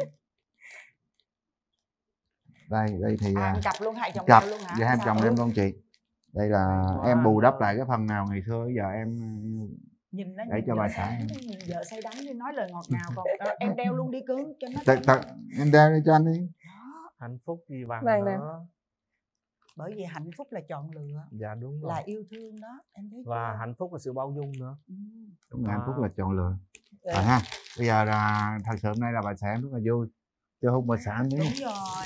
Đây thì
Ăn cặp luôn, hai chồng
cặp
em luôn hả?
và hai
Sao?
chồng em luôn chị. Đây là em bù đắp lại cái phần nào ngày xưa giờ em
Nhìn nó
để
nhìn
cho
vợ
bà
say
xã
đắm, nhìn vợ say đắm đi, nói lời ngọt ngào còn em đeo luôn đi cưng cho nó
em đeo đi cho anh đi.
Hạnh phúc gì bằng
Vâng, vâng.
nữa.
Bởi vì hạnh phúc là chọn lựa,
Dạ đúng rồi.
là yêu thương đó, em thấy
Và
chưa?
hạnh phúc là sự bao dung nữa.
Đúng là hạnh phúc là chọn lựa. Rồi ha. Bây giờ là thật sự hôm nay là bà xã em rất là vui. Cho hôn bà xã miếng.
Đúng rồi.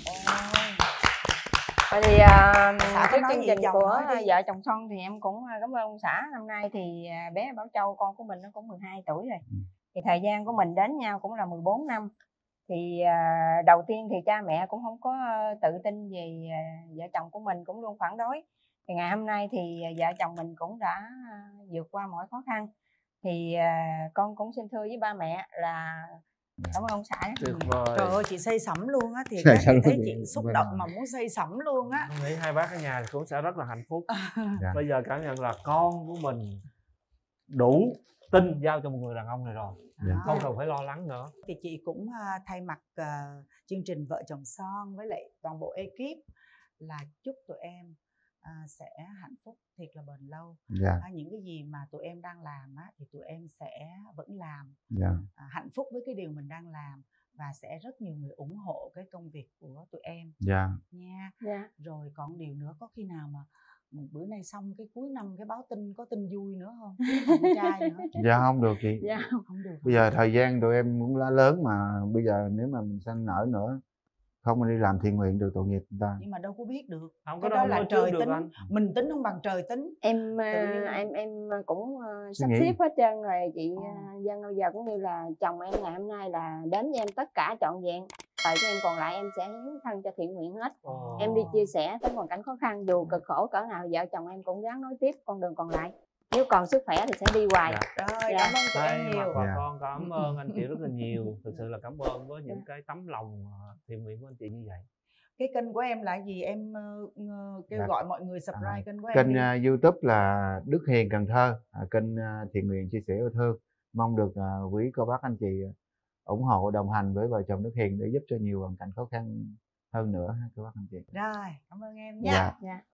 Vậy thì
xã có
trước
nói
chương
gì
trình
chồng
của
nói đi.
vợ chồng son thì em cũng cảm ơn ông xã. Năm nay thì bé Bảo Châu con của mình nó cũng 12 tuổi rồi. Thì thời gian của mình đến nhau cũng là 14 năm. Thì đầu tiên thì cha mẹ cũng không có tự tin về vợ chồng của mình, cũng luôn phản đối. Thì ngày hôm nay thì vợ chồng mình cũng đã vượt qua mọi khó khăn. Thì con cũng xin thưa với ba mẹ là cảm ơn ông xã rất nhiều.
Trời ơi chị say sẩm luôn á, thì
Say
chị
sẩm
thấy
luôn.
chị xúc động mà muốn say sẩm luôn á.
Tôi nghĩ hai bác ở nhà cũng sẽ rất là hạnh phúc.
Dạ.
Bây giờ cảm nhận là con của mình đủ tin giao cho một người đàn ông này rồi.
Dạ.
Không cần phải lo lắng nữa.
Thì chị cũng thay mặt chương trình Vợ Chồng Son với lại toàn bộ ekip là chúc tụi em sẽ hạnh phúc thiệt là bền lâu.
Dạ.
Những cái gì mà tụi em đang làm thì tụi em sẽ vẫn làm.
Dạ.
Hạnh phúc với cái điều mình đang làm và sẽ rất nhiều người ủng hộ cái công việc của tụi em.
Dạ.
Nha.
Dạ.
Rồi còn điều nữa, có khi nào mà bữa nay xong cái cuối năm cái báo tin có tin vui nữa không? Con trai nữa.
Dạ không được chị.
Dạ.
Không được.
Bây giờ thời gian tụi em cũng đã lớn mà bây giờ nếu mà mình sanh nở nữa không mà đi làm thiện nguyện được tội nghiệp người ta.
Nhưng mà đâu có biết được.
Không
cái
có
đó
đâu
là
nói
trời
trước được
tính.
anh.
Mình tính không bằng trời tính.
Em cũng sắp xếp hết trơn rồi chị Dân. Bây giờ cũng như là chồng em ngày hôm nay là đến với em tất cả trọn vẹn, thời của em còn lại em sẽ hiến thân cho thiện nguyện hết. Em đi chia sẻ tới hoàn cảnh khó khăn dù cực khổ cỡ nào vợ chồng em cũng gắng nói tiếp con đường còn lại, nếu còn sức khỏe thì sẽ đi hoài.
Rồi cảm ơn tụi em nhiều.
Bà con cảm ơn anh chị rất là nhiều. Thực sự là cảm ơn với những cái tấm lòng thiện nguyện của anh chị như vậy.
Cái kênh của em là gì? Em kêu
Dạ.
gọi mọi người subscribe kênh của em
Kênh
đi.
YouTube là Đức Hiền Cần Thơ, kênh thiện nguyện chia sẻ yêu thương. Mong được quý cô bác anh chị ủng hộ đồng hành với vợ chồng Đức Hiền để giúp cho nhiều hoàn cảnh khó khăn hơn nữa ha cô bác anh chị.
Rồi cảm ơn em nha.
Dạ.
Dạ.